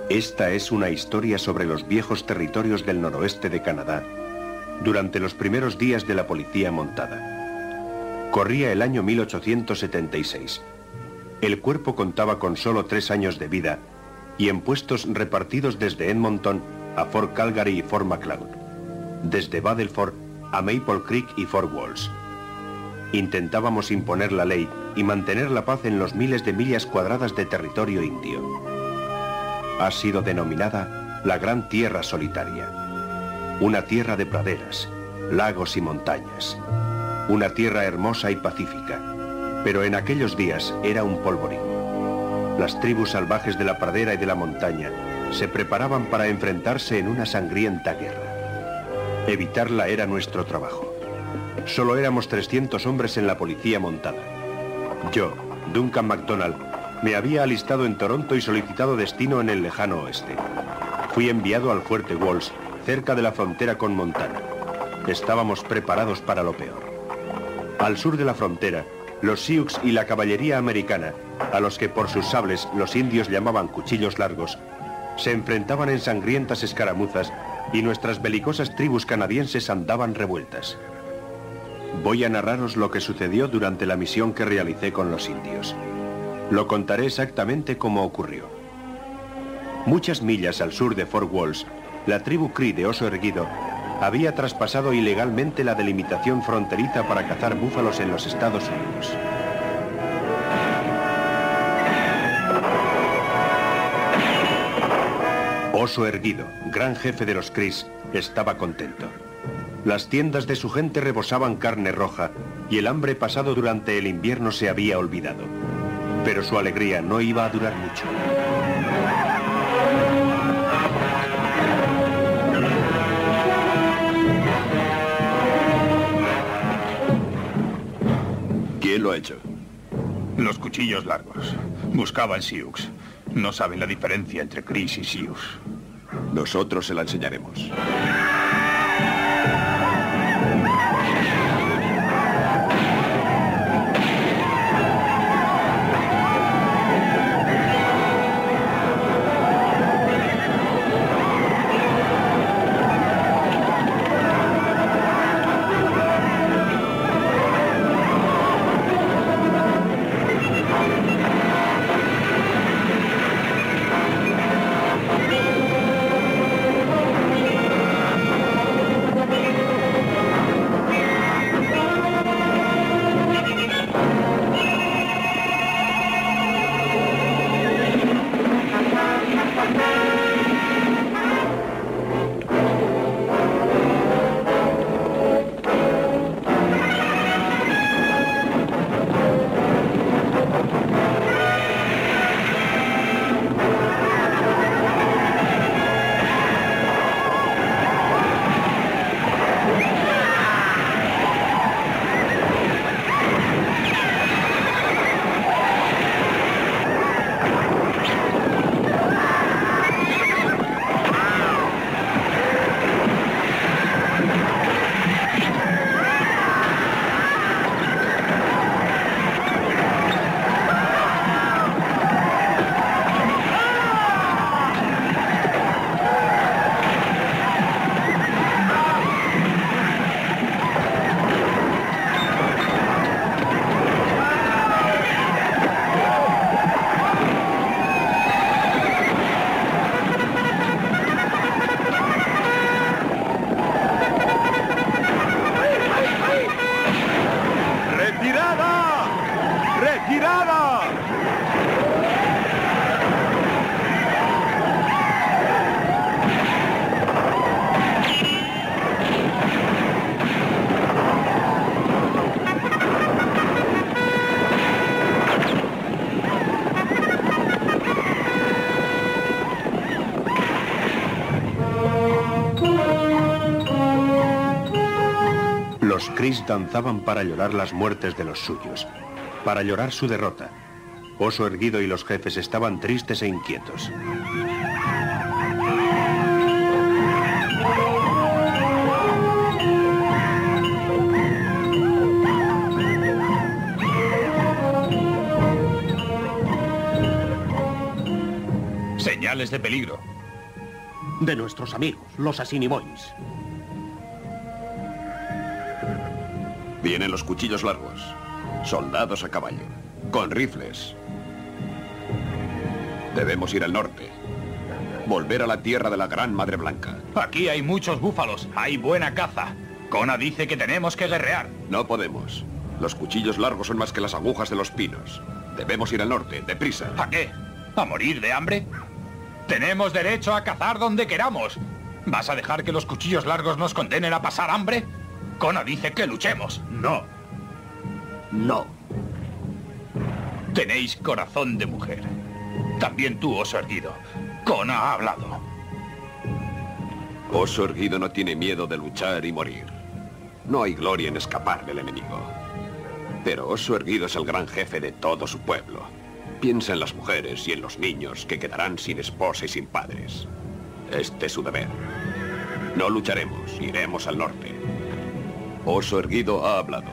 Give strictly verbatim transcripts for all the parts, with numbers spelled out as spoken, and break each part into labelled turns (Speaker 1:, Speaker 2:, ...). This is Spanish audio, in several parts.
Speaker 1: Esta es una historia sobre los viejos territorios del noroeste de Canadá, durante los primeros días de la policía montada. Corría el año mil ochocientos setenta y seis. El cuerpo contaba con solo tres años de vida y en puestos repartidos desde Edmonton a Fort Calgary y Fort Macleod, desde Battleford a Maple Creek y Fort Walls. Intentábamos imponer la ley y mantener la paz en los miles de millas cuadradas de territorio indio. Ha sido denominada la Gran Tierra Solitaria. Una tierra de praderas, lagos y montañas. Una tierra hermosa y pacífica, pero en aquellos días era un polvorín. Las tribus salvajes de la pradera y de la montaña se preparaban para enfrentarse en una sangrienta guerra. Evitarla era nuestro trabajo. Solo éramos trescientos hombres en la policía montada. Yo, Duncan MacDonald, me había alistado en Toronto y solicitado destino en el lejano oeste. Fui enviado al fuerte Walls, cerca de la frontera con Montana. Estábamos preparados para lo peor. Al sur de la frontera, los Sioux y la caballería americana, a los que por sus sables los indios llamaban cuchillos largos, se enfrentaban en sangrientas escaramuzas y nuestras belicosas tribus canadienses andaban revueltas. Voy a narraros lo que sucedió durante la misión que realicé con los indios. Lo contaré exactamente como ocurrió. Muchas millas al sur de Fort Walls, la tribu Cree de Oso Erguido había traspasado ilegalmente la delimitación fronteriza para cazar búfalos en los Estados Unidos. Oso Erguido, gran jefe de los Crees, estaba contento. Las tiendas de su gente rebosaban carne roja y el hambre pasado durante el invierno se había olvidado. Pero su alegría no iba a durar mucho.
Speaker 2: ¿Quién lo ha hecho?
Speaker 3: Los cuchillos largos. Buscaban Sioux. No saben la diferencia entre Crees y Sioux.
Speaker 2: Nosotros se la enseñaremos.
Speaker 1: Los Crees danzaban para llorar las muertes de los suyos, para llorar su derrota. Oso Erguido y los jefes estaban tristes e inquietos.
Speaker 3: Señales de peligro.
Speaker 4: De nuestros amigos, los Assiniboines.
Speaker 2: Vienen los cuchillos largos. Soldados a caballo. Con rifles. Debemos ir al norte. Volver a la tierra de la Gran Madre Blanca.
Speaker 3: Aquí hay muchos búfalos. Hay buena caza. Kona dice que tenemos que guerrear.
Speaker 2: No podemos. Los cuchillos largos son más que las agujas de los pinos. Debemos ir al norte, deprisa.
Speaker 3: ¿A qué? ¿A morir de hambre? Tenemos derecho a cazar donde queramos. ¿Vas a dejar que los cuchillos largos nos condenen a pasar hambre? Kona dice que luchemos.
Speaker 4: No. No.
Speaker 3: Tenéis corazón de mujer. También tú, oso erguido. Kona ha hablado.
Speaker 2: Oso erguido no tiene miedo de luchar y morir. No hay gloria en escapar del enemigo. Pero Oso erguido es el gran jefe de todo su pueblo. Piensa en las mujeres y en los niños que quedarán sin esposa y sin padres. Este es su deber. No lucharemos, iremos al norte. Oso erguido ha hablado.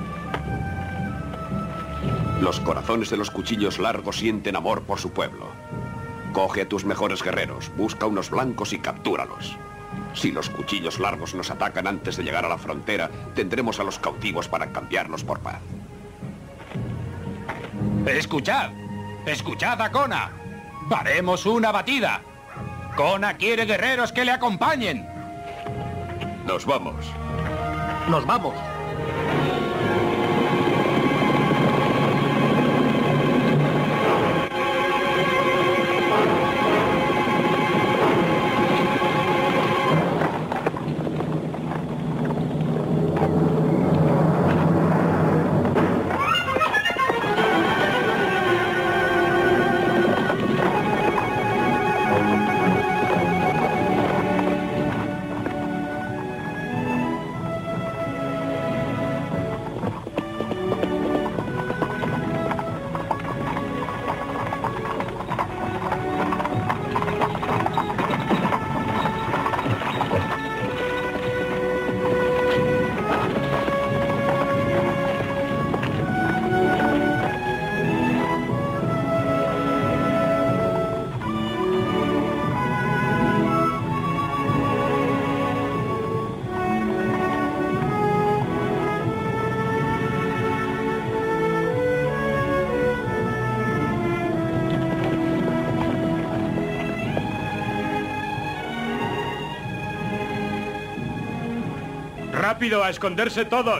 Speaker 2: Los corazones de los cuchillos largos sienten amor por su pueblo. Coge a tus mejores guerreros, busca unos blancos y captúralos. Si los cuchillos largos nos atacan antes de llegar a la frontera, tendremos a los cautivos para cambiarlos por paz.
Speaker 3: ¡Escuchad! ¡Escuchad a Kona! ¡Haremos una batida! Kona quiere guerreros que le acompañen.
Speaker 2: Nos vamos.
Speaker 4: Nos vamos.
Speaker 3: ¡Rápido, a esconderse todos!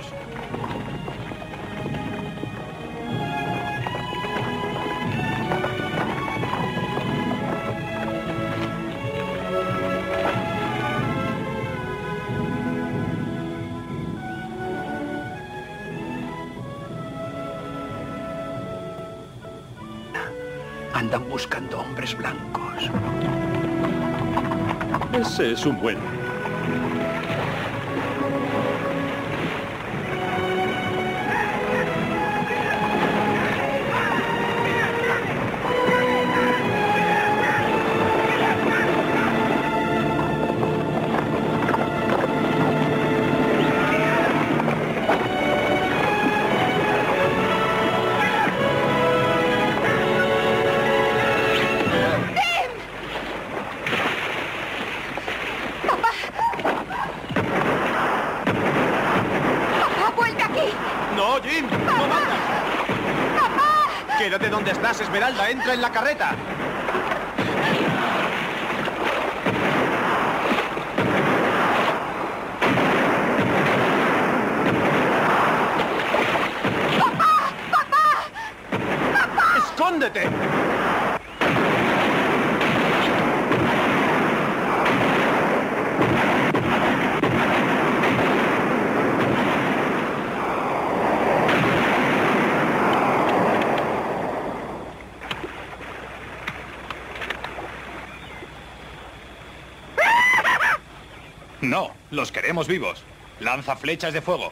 Speaker 4: Andan buscando hombres blancos.
Speaker 5: Ese es un buen.
Speaker 6: Quédate donde estás, Esmeralda. Entra en la carreta.
Speaker 7: ¡Papá! ¡Papá! ¡Papá!
Speaker 6: ¡Escóndete!
Speaker 3: No, los queremos vivos. Lanza flechas de fuego.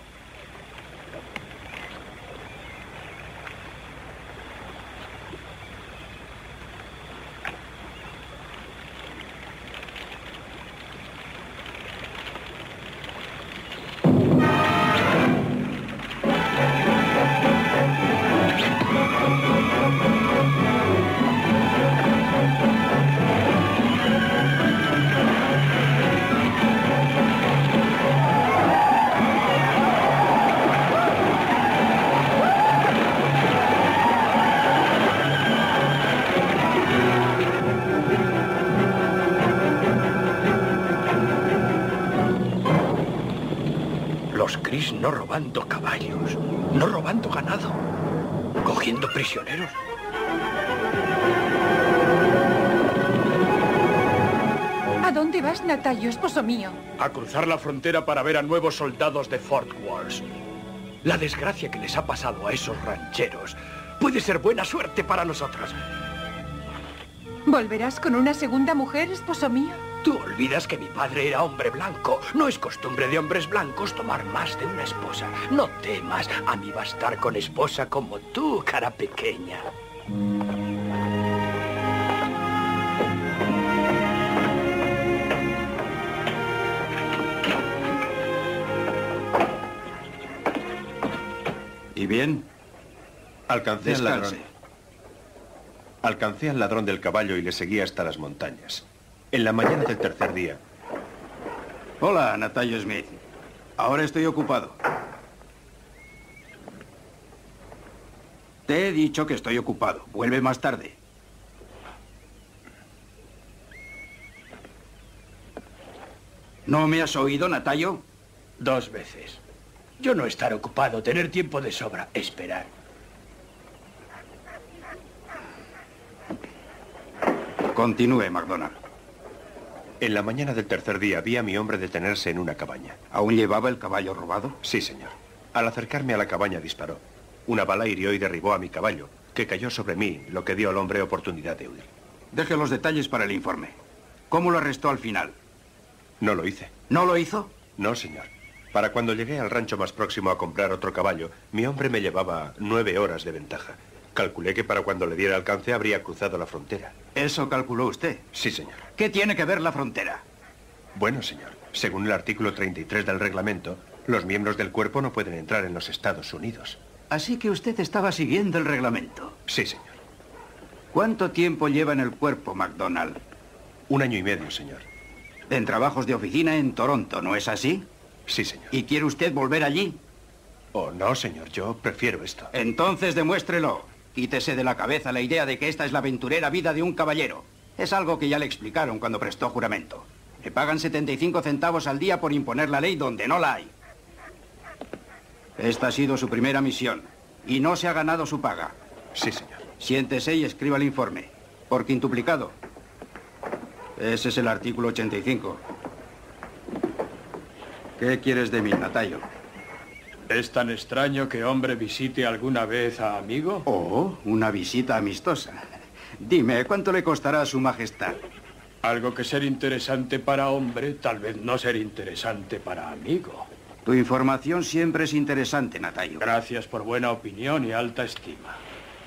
Speaker 5: Chris no robando caballos, no robando ganado, cogiendo prisioneros.
Speaker 7: ¿A dónde vas, Natalio, esposo mío?
Speaker 5: A cruzar la frontera para ver a nuevos soldados de Fort Worth. La desgracia que les ha pasado a esos rancheros puede ser buena suerte para nosotros.
Speaker 7: ¿Volverás con una segunda mujer, esposo mío?
Speaker 5: Tú olvidas que mi padre era hombre blanco. No es costumbre de hombres blancos tomar más de una esposa. No temas, a mí bastar con esposa como tú, cara pequeña.
Speaker 8: ¿Y bien?
Speaker 1: Alcancé al
Speaker 8: Descanse.
Speaker 1: ladrón. Alcancé al ladrón del caballo y le seguí hasta las montañas. En la mañana del tercer día.
Speaker 8: Hola, Natalio Smith. Ahora estoy ocupado. Te he dicho que estoy ocupado. Vuelve más tarde. ¿No me has oído, Natalio?
Speaker 5: Dos veces. Yo no estar ocupado, tener tiempo de sobra, esperar.
Speaker 8: Continúe, MacDonald.
Speaker 1: En la mañana del tercer día vi a mi hombre detenerse en una cabaña.
Speaker 8: ¿Aún llevaba el caballo robado?
Speaker 1: Sí, señor. Al acercarme a la cabaña disparó. Una bala hirió y derribó a mi caballo, que cayó sobre mí, lo que dio al hombre oportunidad de huir.
Speaker 8: Deje los detalles para el informe. ¿Cómo lo arrestó al final?
Speaker 1: No lo hice.
Speaker 8: ¿No lo hizo?
Speaker 1: No, señor. Para cuando llegué al rancho más próximo a comprar otro caballo, mi hombre me llevaba nueve horas de ventaja. Calculé que para cuando le diera alcance habría cruzado la frontera.
Speaker 8: ¿Eso calculó usted?
Speaker 1: Sí, señor.
Speaker 8: ¿Qué tiene que ver la frontera?
Speaker 1: Bueno, señor. Según el artículo treinta y tres del reglamento, los miembros del cuerpo no pueden entrar en los Estados Unidos.
Speaker 8: Así que usted estaba siguiendo el reglamento.
Speaker 1: Sí, señor.
Speaker 8: ¿Cuánto tiempo lleva en el cuerpo, MacDonald?
Speaker 1: Un año y medio, señor.
Speaker 8: En trabajos de oficina en Toronto, ¿no es así?
Speaker 1: Sí, señor.
Speaker 8: ¿Y quiere usted volver allí?
Speaker 1: Oh, no, señor. Yo prefiero esto.
Speaker 8: Entonces demuéstrelo. Quítese de la cabeza la idea de que esta es la aventurera vida de un caballero. Es algo que ya le explicaron cuando prestó juramento. Le pagan setenta y cinco centavos al día por imponer la ley donde no la hay. Esta ha sido su primera misión. Y no se ha ganado su paga.
Speaker 1: Sí, señor.
Speaker 8: Siéntese y escriba el informe. Por quintuplicado. Ese es el artículo ochenta y cinco. ¿Qué quieres de mí, Natalio?
Speaker 5: ¿Es tan extraño que hombre visite alguna vez a amigo?
Speaker 8: Oh, una visita amistosa. Dime, ¿cuánto le costará a su majestad?
Speaker 5: Algo que ser interesante para hombre, tal vez no ser interesante para amigo.
Speaker 8: Tu información siempre es interesante, Natalio.
Speaker 5: Gracias por buena opinión y alta estima.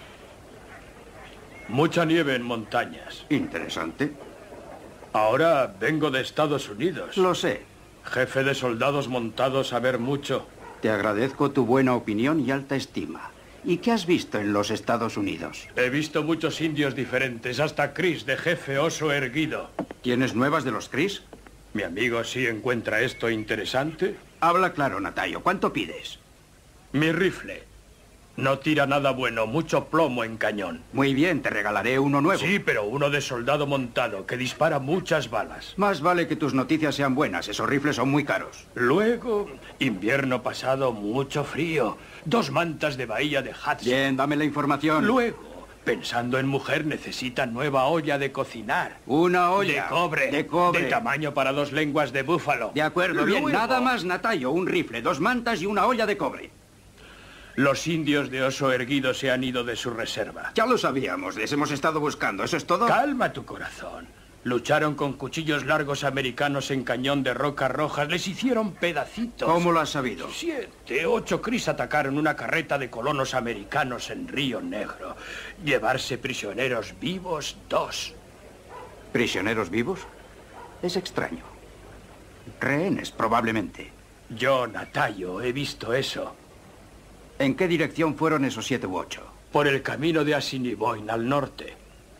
Speaker 5: Mucha nieve en montañas.
Speaker 8: Interesante.
Speaker 5: Ahora vengo de Estados Unidos.
Speaker 8: Lo sé.
Speaker 5: Jefe de soldados montados a ver mucho.
Speaker 8: Te agradezco tu buena opinión y alta estima. ¿Y qué has visto en los Estados Unidos?
Speaker 5: He visto muchos indios diferentes, hasta Chris, de jefe oso erguido.
Speaker 8: ¿Tienes nuevas de los Chris?
Speaker 5: ¿Mi amigo sí encuentra esto interesante?
Speaker 8: Habla claro, Natalio. ¿Cuánto pides?
Speaker 5: Mi rifle. No tira nada bueno, mucho plomo en cañón.
Speaker 8: Muy bien, te regalaré uno nuevo.
Speaker 5: Sí, pero uno de soldado montado, que dispara muchas balas.
Speaker 8: Más vale que tus noticias sean buenas, esos rifles son muy caros.
Speaker 5: Luego, invierno pasado, mucho frío. Dos mantas de bahía de Hudson.
Speaker 8: Bien, dame la información.
Speaker 5: Luego, pensando en mujer, necesita nueva olla de cocinar.
Speaker 8: Una olla.
Speaker 5: De cobre.
Speaker 8: De cobre.
Speaker 5: De tamaño para dos lenguas de búfalo.
Speaker 8: De acuerdo, bien.
Speaker 5: Luego,
Speaker 8: Nada más, Natalio. Un rifle, dos mantas y una olla de cobre.
Speaker 5: Los indios de oso erguido se han ido de su reserva.
Speaker 8: Ya lo sabíamos, les hemos estado buscando. ¿Eso es todo?
Speaker 5: Calma tu corazón. Lucharon con cuchillos largos americanos en cañón de rocas rojas. Les hicieron pedacitos.
Speaker 8: ¿Cómo lo has sabido?
Speaker 5: Siete, ocho Cris atacaron una carreta de colonos americanos en Río Negro. Llevarse prisioneros vivos, dos.
Speaker 8: ¿Prisioneros vivos? Es extraño. Rehenes, probablemente.
Speaker 5: Yo, Natalio, he visto eso.
Speaker 8: ¿En qué dirección fueron esos siete u ocho?
Speaker 5: Por el camino de Assiniboine, al norte.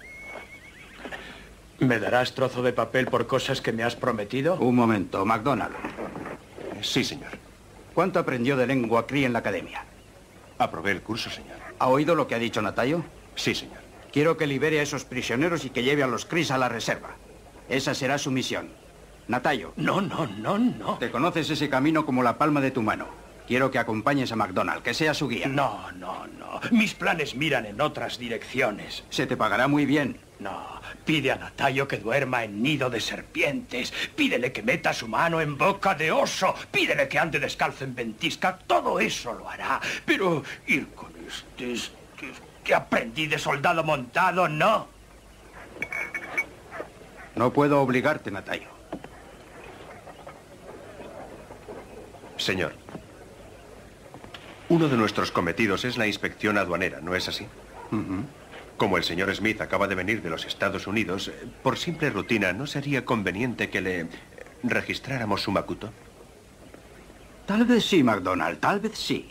Speaker 5: ¿Me darás trozo de papel por cosas que me has prometido?
Speaker 8: Un momento, MacDonald.
Speaker 1: Sí, señor.
Speaker 8: ¿Cuánto aprendió de lengua Cree en la academia?
Speaker 1: Aprobé el curso, señor.
Speaker 8: ¿Ha oído lo que ha dicho Natalio?
Speaker 1: Sí, señor.
Speaker 8: Quiero que libere a esos prisioneros y que lleve a los Cris a la reserva. Esa será su misión. Natalio.
Speaker 5: No, no, no, no.
Speaker 8: Te conoces ese camino como la palma de tu mano. Quiero que acompañes a MacDonald, que sea su guía.
Speaker 5: No, no, no. Mis planes miran en otras direcciones.
Speaker 8: Se te pagará muy bien.
Speaker 5: No, pide a Natayo que duerma en nido de serpientes. Pídele que meta su mano en boca de oso. Pídele que ande descalzo en ventisca. Todo eso lo hará. Pero ir con este, este, este aprendiz de soldado montado, no.
Speaker 8: No puedo obligarte, Natayo.
Speaker 1: Señor, uno de nuestros cometidos es la inspección aduanera, ¿no es así?
Speaker 8: Uh-huh.
Speaker 1: Como el señor Smith acaba de venir de los Estados Unidos, por simple rutina, ¿no sería conveniente que le registráramos su Makuto?
Speaker 8: Tal vez sí, MacDonald, tal vez sí.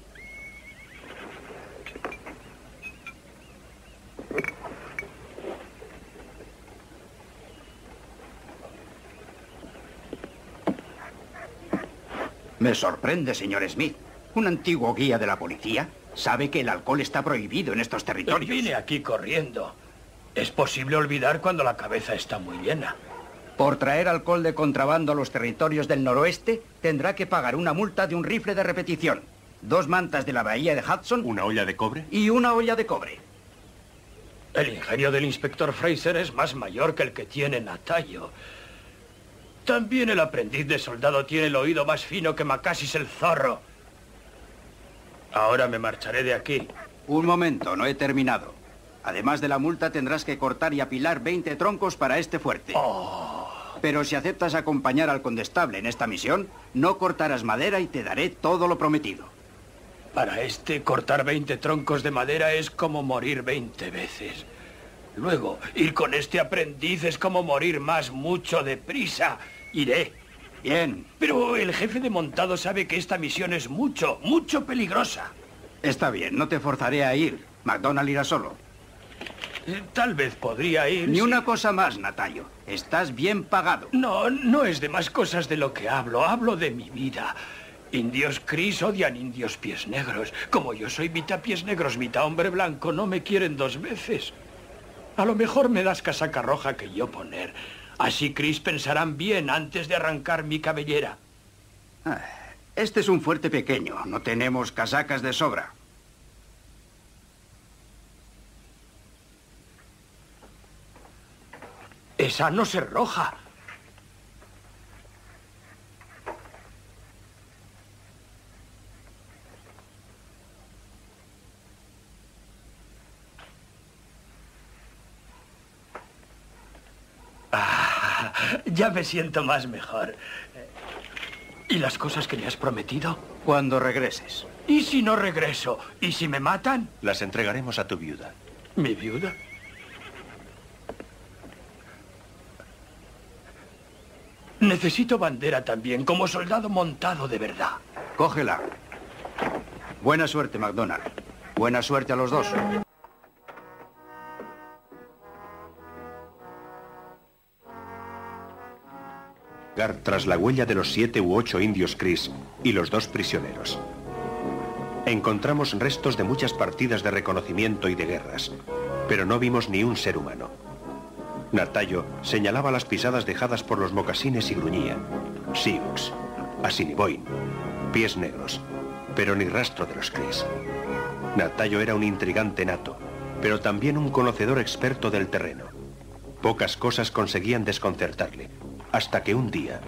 Speaker 8: Me sorprende, señor Smith. Un antiguo guía de la policía sabe que el alcohol está prohibido en estos territorios.
Speaker 5: Vine aquí corriendo. Es posible olvidar cuando la cabeza está muy llena.
Speaker 8: Por traer alcohol de contrabando a los territorios del noroeste, tendrá que pagar una multa de un rifle de repetición, dos mantas de la bahía de Hudson...
Speaker 1: ¿Una olla de cobre?
Speaker 8: Y una olla de cobre.
Speaker 5: El ingenio del inspector Fraser es más mayor que el que tiene Natayo. También el aprendiz de soldado tiene el oído más fino que Macasis el zorro. Ahora me marcharé de aquí.
Speaker 8: Un momento, no he terminado. Además de la multa, tendrás que cortar y apilar veinte troncos para este fuerte.
Speaker 5: Oh.
Speaker 8: Pero si aceptas acompañar al condestable en esta misión, no cortarás madera y te daré todo lo prometido.
Speaker 5: Para este, cortar veinte troncos de madera es como morir veinte veces. Luego, ir con este aprendiz es como morir más mucho deprisa. Iré.
Speaker 8: Bien.
Speaker 5: Pero el jefe de montado sabe que esta misión es mucho, mucho peligrosa.
Speaker 8: Está bien, no te forzaré a ir. MacDonald irá solo.
Speaker 5: Eh, tal vez podría ir...
Speaker 8: Ni
Speaker 5: si...
Speaker 8: una cosa más, Natayo. Estás bien pagado.
Speaker 5: No, no es de más cosas de lo que hablo. Hablo de mi vida. Indios Chris odian indios pies negros. Como yo soy mitad pies negros, mitad hombre blanco, no me quieren dos veces. A lo mejor me das casaca roja que yo poner. Así Chris pensarán bien antes de arrancar mi cabellera.
Speaker 8: Este es un fuerte pequeño. No tenemos casacas de sobra.
Speaker 5: Esa no se roja. Ah, ya me siento más mejor. ¿Y las cosas que me has prometido?
Speaker 8: Cuando regreses.
Speaker 5: ¿Y si no regreso? ¿Y si me matan?
Speaker 1: Las entregaremos a tu viuda.
Speaker 5: ¿Mi viuda? Necesito bandera también, como soldado montado de verdad.
Speaker 8: Cógela. Buena suerte, MacDonald. Buena suerte a los dos.
Speaker 1: Tras la huella de los siete u ocho indios Chris y los dos prisioneros. Encontramos restos de muchas partidas de reconocimiento y de guerras, pero no vimos ni un ser humano. Natayo señalaba las pisadas dejadas por los mocasines y gruñía. Sioux, Assiniboine, pies negros, pero ni rastro de los Chris. Natayo era un intrigante nato, pero también un conocedor experto del terreno. Pocas cosas conseguían desconcertarle, hasta que un día...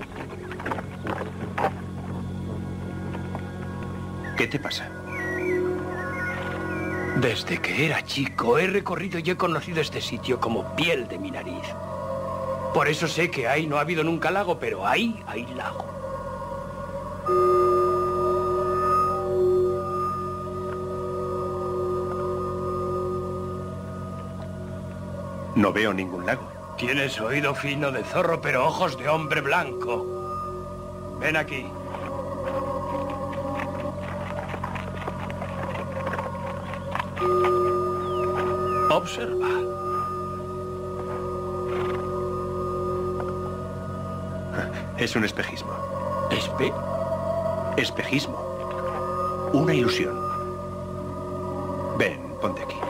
Speaker 1: ¿Qué te pasa?
Speaker 5: Desde que era chico he recorrido y he conocido este sitio como piel de mi nariz. Por eso sé que ahí no ha habido nunca lago, pero ahí hay lago.
Speaker 1: No veo ningún lago.
Speaker 5: Tienes oído fino de zorro, pero ojos de hombre blanco. Ven aquí. Observa.
Speaker 1: Es un espejismo.
Speaker 5: ¿Espe?
Speaker 1: Espejismo. Una ilusión. Ven, ponte aquí.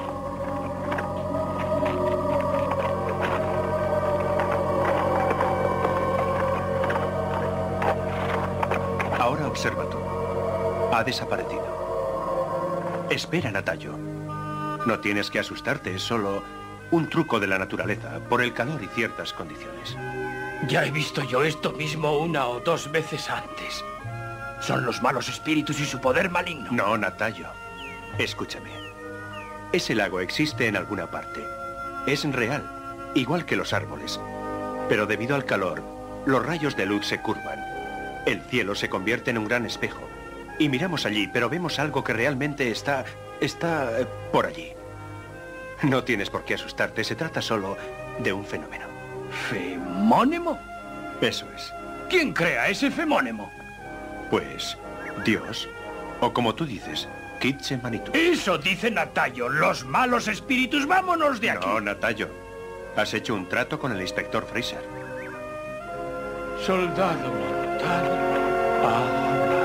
Speaker 1: Ahora observa tú. Ha desaparecido. Espera, Natayo. No tienes que asustarte, es solo un truco de la naturaleza, por el calor y ciertas condiciones.
Speaker 5: Ya he visto yo esto mismo una o dos veces antes. Son los malos espíritus y su poder maligno.
Speaker 1: No, Natayo. Escúchame. Ese lago existe en alguna parte. Es real, igual que los árboles. Pero debido al calor, los rayos de luz se curvan. El cielo se convierte en un gran espejo. Y miramos allí, pero vemos algo que realmente está... está eh, por allí. No tienes por qué asustarte, se trata solo de un fenómeno.
Speaker 5: ¿Femónimo?
Speaker 1: Eso es.
Speaker 5: ¿Quién crea ese femónimo?
Speaker 1: Pues, Dios. O como tú dices, Kitche Manitou.
Speaker 5: Eso dice Natayo, los malos espíritus, vámonos de aquí.
Speaker 1: No, Natayo. Has hecho un trato con el inspector Fraser.
Speaker 5: Soldado Montado. Ah.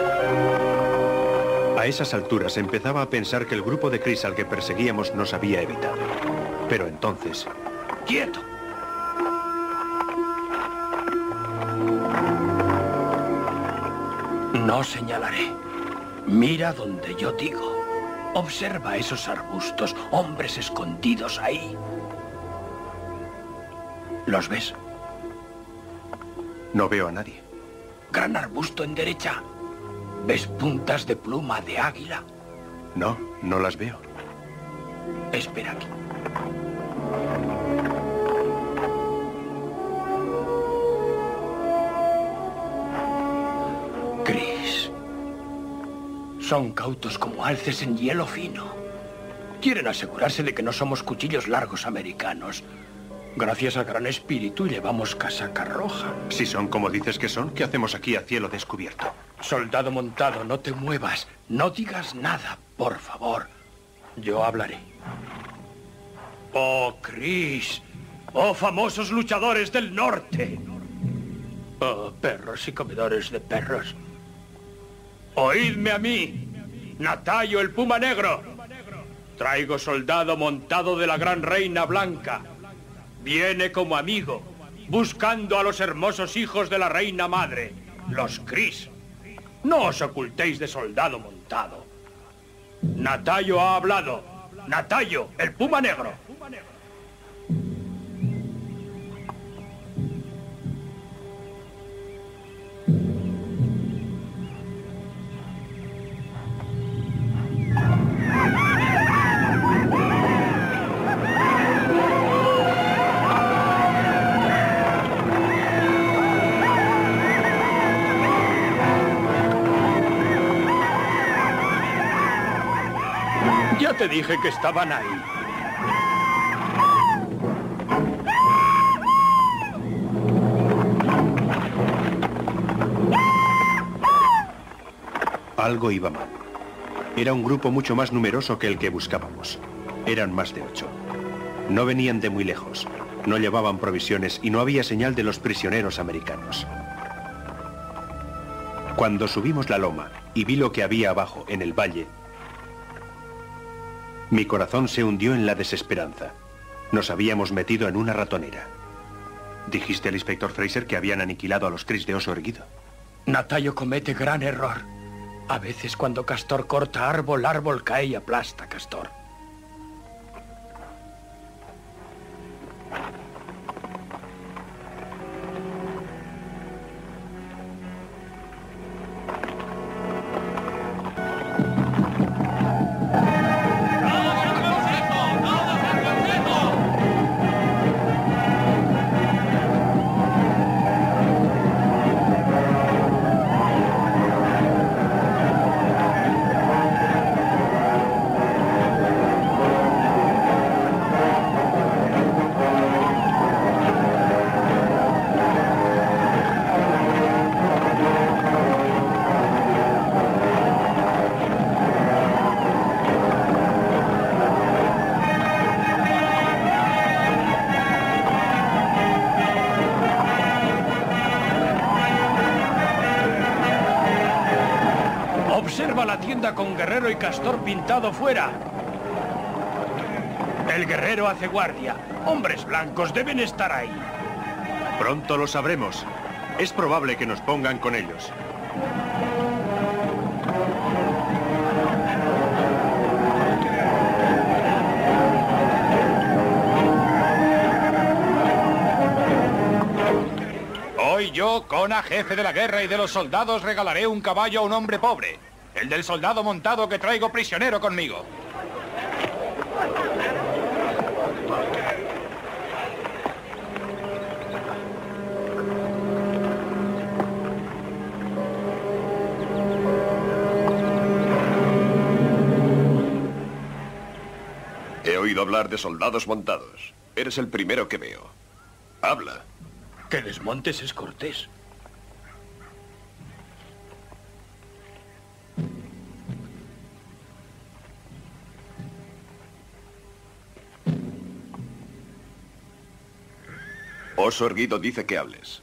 Speaker 1: A esas alturas empezaba a pensar que el grupo de Chris al que perseguíamos nos había evitado. Pero entonces...
Speaker 5: ¡Quieto! No señalaré. Mira donde yo digo. Observa esos arbustos, hombres escondidos ahí. ¿Los ves?
Speaker 1: No veo a nadie.
Speaker 5: Gran arbusto en derecha. ¿Ves puntas de pluma de águila?
Speaker 1: No, no las veo.
Speaker 5: Espera aquí. Chris. Son cautos como alces en hielo fino. Quieren asegurarse de que no somos cuchillos largos americanos. Gracias al gran espíritu llevamos casaca roja.
Speaker 1: Si son como dices que son, ¿qué hacemos aquí a cielo descubierto?
Speaker 5: Soldado Montado, no te muevas. No digas nada, por favor. Yo hablaré. Oh, Chris. Oh, famosos luchadores del norte. Oh, perros y comedores de perros. Oídme a mí, Natayo el Puma Negro. Traigo soldado montado de la gran reina blanca. Viene como amigo, buscando a los hermosos hijos de la reina madre, los Chris. No os ocultéis de soldado montado. Natayo ha hablado. Natayo, el Puma Negro. Ya te dije que estaban ahí.
Speaker 1: Algo iba mal. Era un grupo mucho más numeroso que el que buscábamos. Eran más de ocho. No venían de muy lejos. No llevaban provisiones y no había señal de los prisioneros americanos. Cuando subimos la loma y vi lo que había abajo, en el valle, mi corazón se hundió en la desesperanza. Nos habíamos metido en una ratonera. ¿Dijiste al inspector Fraser que habían aniquilado a los Chris de Oso Erguido?
Speaker 5: Natayo comete gran error. A veces cuando Castor corta árbol, árbol cae y aplasta Castor. Observa la tienda con Guerrero y Castor pintado fuera. El guerrero hace guardia. Hombres blancos deben estar ahí.
Speaker 1: Pronto lo sabremos. Es probable que nos pongan con ellos.
Speaker 3: Soy yo, Kona, jefe de la guerra y de los soldados, regalaré un caballo a un hombre pobre. El del soldado montado que traigo prisionero conmigo.
Speaker 2: He oído hablar de soldados montados. Eres el primero que veo. Habla.
Speaker 5: Que desmontes es cortés.
Speaker 2: Oso Erguido dice que hables.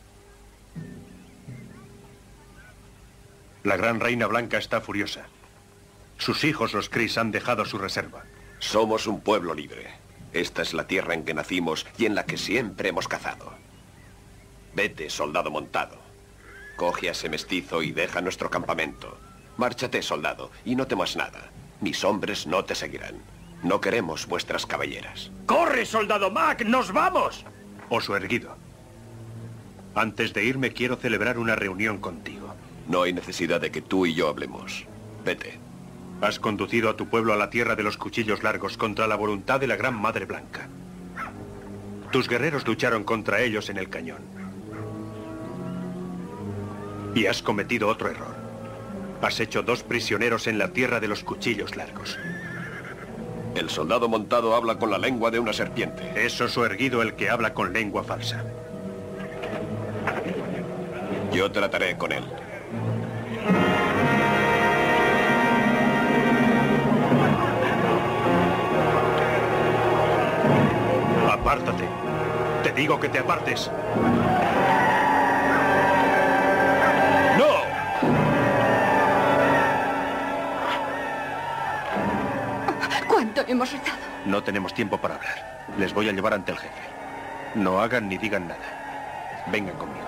Speaker 1: La gran reina blanca está furiosa. Sus hijos, los Cris, han dejado su reserva.
Speaker 2: Somos un pueblo libre. Esta es la tierra en que nacimos y en la que siempre hemos cazado. Vete, soldado montado. Coge a ese mestizo y deja nuestro campamento. Márchate, soldado, y no temas nada. Mis hombres no te seguirán. No queremos vuestras caballeras.
Speaker 5: ¡Corre, soldado Mac! ¡Nos vamos!
Speaker 1: Oso Erguido, antes de irme quiero celebrar una reunión contigo.
Speaker 2: No hay necesidad de que tú y yo hablemos. Vete.
Speaker 1: Has conducido a tu pueblo a la tierra de los cuchillos largos contra la voluntad de la Gran Madre Blanca. Tus guerreros lucharon contra ellos en el cañón. Y has cometido otro error. Has hecho dos prisioneros en la tierra de los cuchillos largos.
Speaker 2: El soldado montado habla con la lengua de una serpiente.
Speaker 1: Es Oso Erguido el que habla con lengua falsa.
Speaker 2: Yo trataré con él.
Speaker 1: Apártate. Te digo que te apartes. ¡No!
Speaker 7: ¿Cuánto hemos rezado?
Speaker 1: No tenemos tiempo para hablar. Les voy a llevar ante el jefe. No hagan ni digan nada. Vengan conmigo.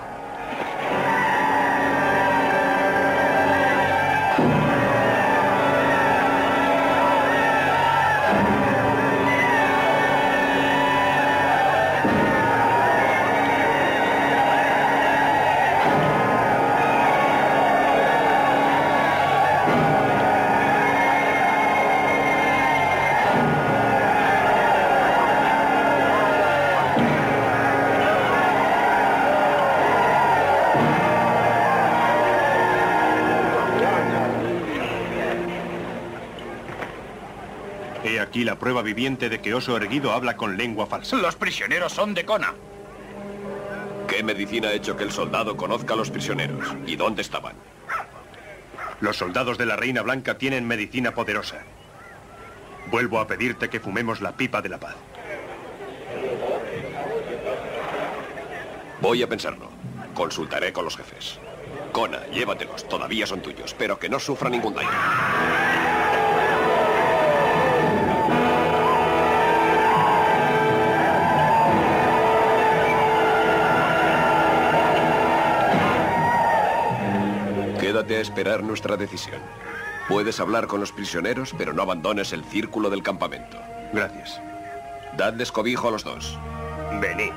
Speaker 1: He aquí la prueba viviente de que Oso Erguido habla con lengua falsa.
Speaker 3: Los prisioneros son de Kona.
Speaker 2: ¿Qué medicina ha hecho que el soldado conozca a los prisioneros? ¿Y dónde estaban?
Speaker 1: Los soldados de la Reina Blanca tienen medicina poderosa. Vuelvo a pedirte que fumemos la pipa de la paz.
Speaker 2: Voy a pensarlo. Consultaré con los jefes. Kona, llévatelos. Todavía son tuyos, pero que no sufra ningún daño. Quédate a esperar nuestra decisión. Puedes hablar con los prisioneros, pero no abandones el círculo del campamento.
Speaker 1: Gracias.
Speaker 2: Dadles cobijo a los dos.
Speaker 1: Venid.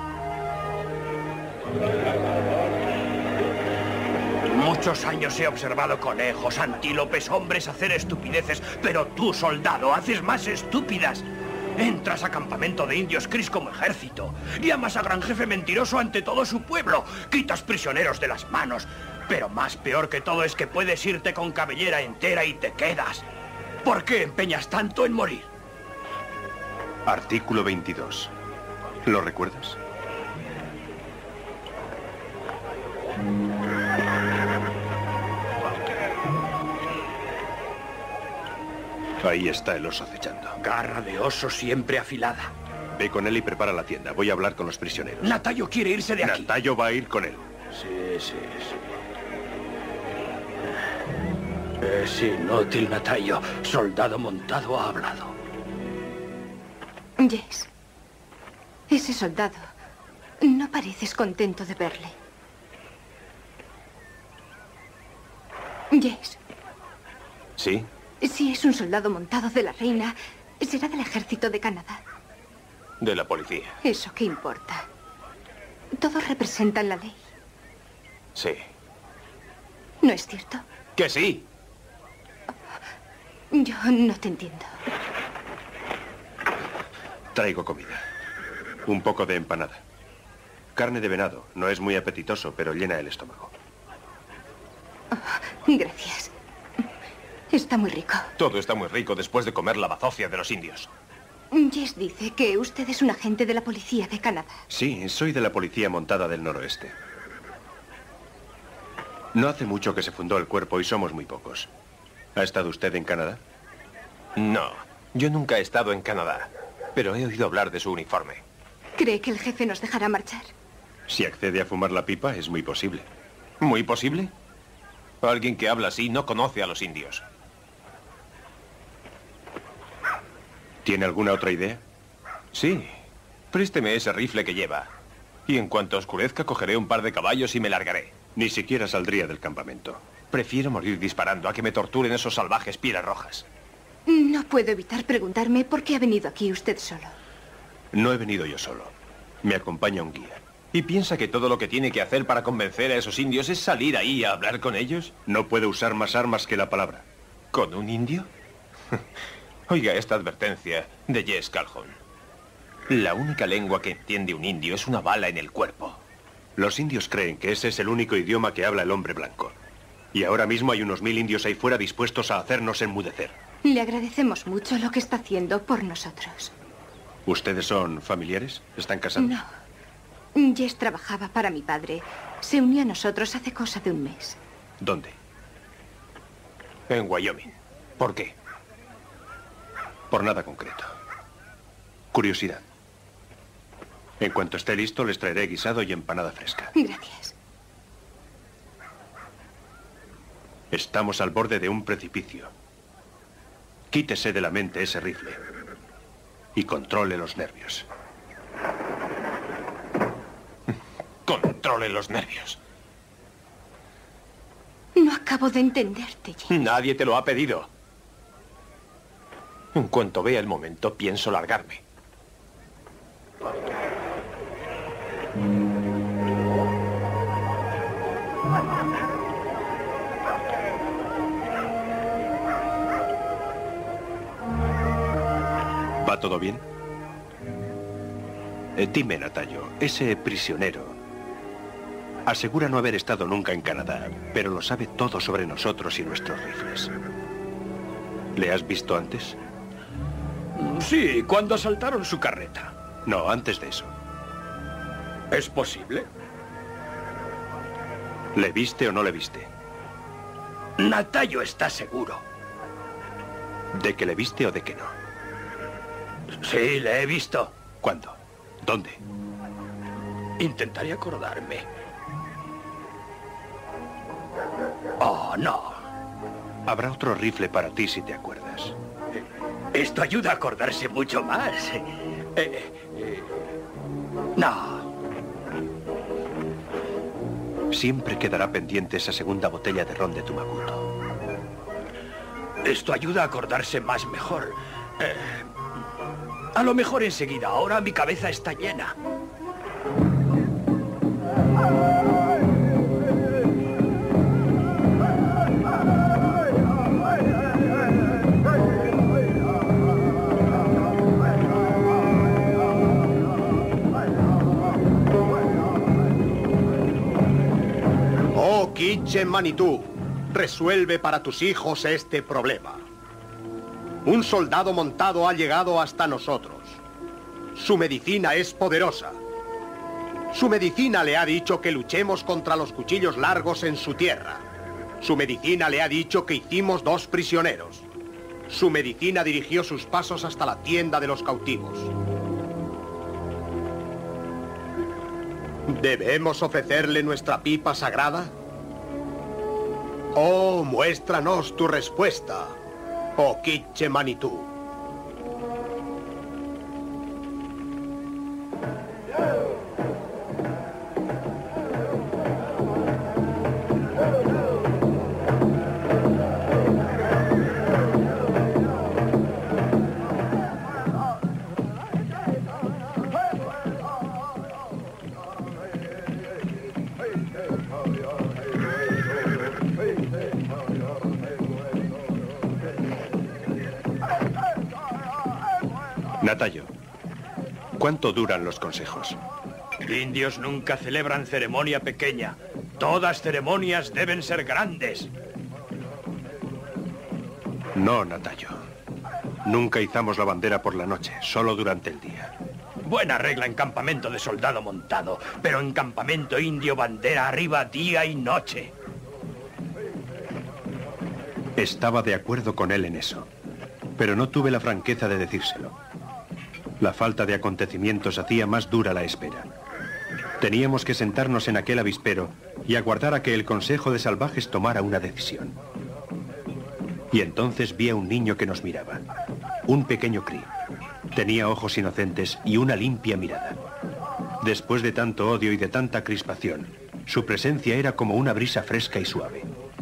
Speaker 5: Muchos años he observado conejos, antílopes, hombres hacer estupideces, pero tú, soldado, haces más estúpidas. Entras a campamento de indios Cris como ejército. Llamas a gran jefe mentiroso ante todo su pueblo. Quitas prisioneros de las manos. Pero más peor que todo es que puedes irte con cabellera entera y te quedas. ¿Por qué empeñas tanto en morir?
Speaker 1: Artículo veintidós. ¿Lo recuerdas? Ahí está el oso acechando.
Speaker 5: Garra de oso siempre afilada.
Speaker 1: Ve con él y prepara la tienda. Voy a hablar con los prisioneros.
Speaker 5: Natayo quiere irse de aquí.
Speaker 1: Natayo va a ir con él.
Speaker 5: Sí, sí, sí. Es inútil, Natayo. Soldado montado ha hablado.
Speaker 9: Jess, ese soldado, no pareces contento de verle. Jess.
Speaker 1: ¿Sí?
Speaker 9: Si es un soldado montado de la reina, será del ejército de Canadá.
Speaker 1: De la policía.
Speaker 9: ¿Eso qué importa? Todos representan la ley.
Speaker 6: Sí.
Speaker 9: ¿No es cierto?
Speaker 6: ¡Que sí!
Speaker 9: Yo no te entiendo.
Speaker 1: Traigo comida. Un poco de empanada. Carne de venado. No es muy apetitoso, pero llena el estómago.
Speaker 9: Oh, gracias. Está muy rico.
Speaker 6: Todo está muy rico después de comer la bazofia de los indios.
Speaker 9: Jess dice que usted es un agente de la policía de Canadá.
Speaker 1: Sí, soy de la Policía Montada del Noroeste. No hace mucho que se fundó el cuerpo y somos muy pocos. ¿Ha estado usted en Canadá?
Speaker 6: No, yo nunca he estado en Canadá, pero he oído hablar de su uniforme.
Speaker 9: ¿Cree que el jefe nos dejará marchar?
Speaker 1: Si accede a fumar la pipa, es muy posible.
Speaker 6: ¿Muy posible? Alguien que habla así no conoce a los indios.
Speaker 1: ¿Tiene alguna otra idea?
Speaker 6: Sí. Présteme ese rifle que lleva. Y en cuanto oscurezca, cogeré un par de caballos y me largaré.
Speaker 1: Ni siquiera saldría del campamento.
Speaker 6: Prefiero morir disparando a que me torturen esos salvajes pieles rojas.
Speaker 9: No puedo evitar preguntarme por qué ha venido aquí usted solo.
Speaker 1: No he venido yo solo. Me acompaña un guía.
Speaker 6: ¿Y piensa que todo lo que tiene que hacer para convencer a esos indios es salir ahí a hablar con ellos?
Speaker 1: No puede usar más armas que la palabra.
Speaker 6: ¿Con un indio? Oiga esta advertencia de Jess Calhoun. La única lengua que entiende un indio es una bala en el cuerpo.
Speaker 1: Los indios creen que ese es el único idioma que habla el hombre blanco. Y ahora mismo hay unos mil indios ahí fuera dispuestos a hacernos enmudecer.
Speaker 9: Le agradecemos mucho lo que está haciendo por nosotros.
Speaker 1: ¿Ustedes son familiares? ¿Están casados?
Speaker 9: No. Jess trabajaba para mi padre. Se unió a nosotros hace cosa de un mes.
Speaker 1: ¿Dónde?
Speaker 6: En Wyoming. ¿Por qué?
Speaker 1: Por nada concreto. Curiosidad. En cuanto esté listo, les traeré guisado y empanada fresca.
Speaker 9: Gracias.
Speaker 1: Estamos al borde de un precipicio. Quítese de la mente ese rifle y controle los nervios.
Speaker 6: Controle los nervios.
Speaker 9: No acabo de entenderte, Jess.
Speaker 6: Nadie te lo ha pedido. En cuanto vea el momento, pienso largarme.
Speaker 1: ¿Va todo bien? Eh, dime, Natalio, ese prisionero asegura no haber estado nunca en Canadá, pero lo sabe todo sobre nosotros y nuestros rifles. ¿Le has visto antes?
Speaker 5: Sí, cuando asaltaron su carreta.
Speaker 1: No, antes de eso.
Speaker 5: ¿Es posible?
Speaker 1: ¿Le viste o no le viste?
Speaker 5: Natalio está seguro.
Speaker 1: ¿De que le viste o de que no?
Speaker 5: Sí, le he visto.
Speaker 1: ¿Cuándo? ¿Dónde?
Speaker 5: Intentaré acordarme. Oh, no.
Speaker 1: Habrá otro rifle para ti si te acuerdas.
Speaker 5: Esto ayuda a acordarse mucho más. Eh, eh, no.
Speaker 1: Siempre quedará pendiente esa segunda botella de ron de Tumacuto.
Speaker 5: Esto ayuda a acordarse más mejor. Eh, a lo mejor enseguida. Ahora mi cabeza está llena.
Speaker 10: Oh, Kitchen Manitou, resuelve para tus hijos este problema. Un soldado montado ha llegado hasta nosotros. Su medicina es poderosa. Su medicina le ha dicho que luchemos contra los cuchillos largos en su tierra. Su medicina le ha dicho que hicimos dos prisioneros. Su medicina dirigió sus pasos hasta la tienda de los cautivos. ¿Debemos ofrecerle nuestra pipa sagrada? Oh, muéstranos tu respuesta, oh Kitche Manitou.
Speaker 1: Natayo, ¿cuánto duran los consejos?
Speaker 5: Indios nunca celebran ceremonia pequeña. Todas ceremonias deben ser grandes.
Speaker 1: No, Natayo. Nunca izamos la bandera por la noche, solo durante el día.
Speaker 5: Buena regla en campamento de soldado montado, pero en campamento indio bandera arriba día y noche.
Speaker 1: Estaba de acuerdo con él en eso, pero no tuve la franqueza de decírselo. La falta de acontecimientos hacía más dura la espera. Teníamos que sentarnos en aquel avispero y aguardar a que el Consejo de Salvajes tomara una decisión. Y entonces vi a un niño que nos miraba. Un pequeño crí. Tenía ojos inocentes y una limpia mirada. Después de tanto odio y de tanta crispación, su presencia era como una brisa fresca y suave.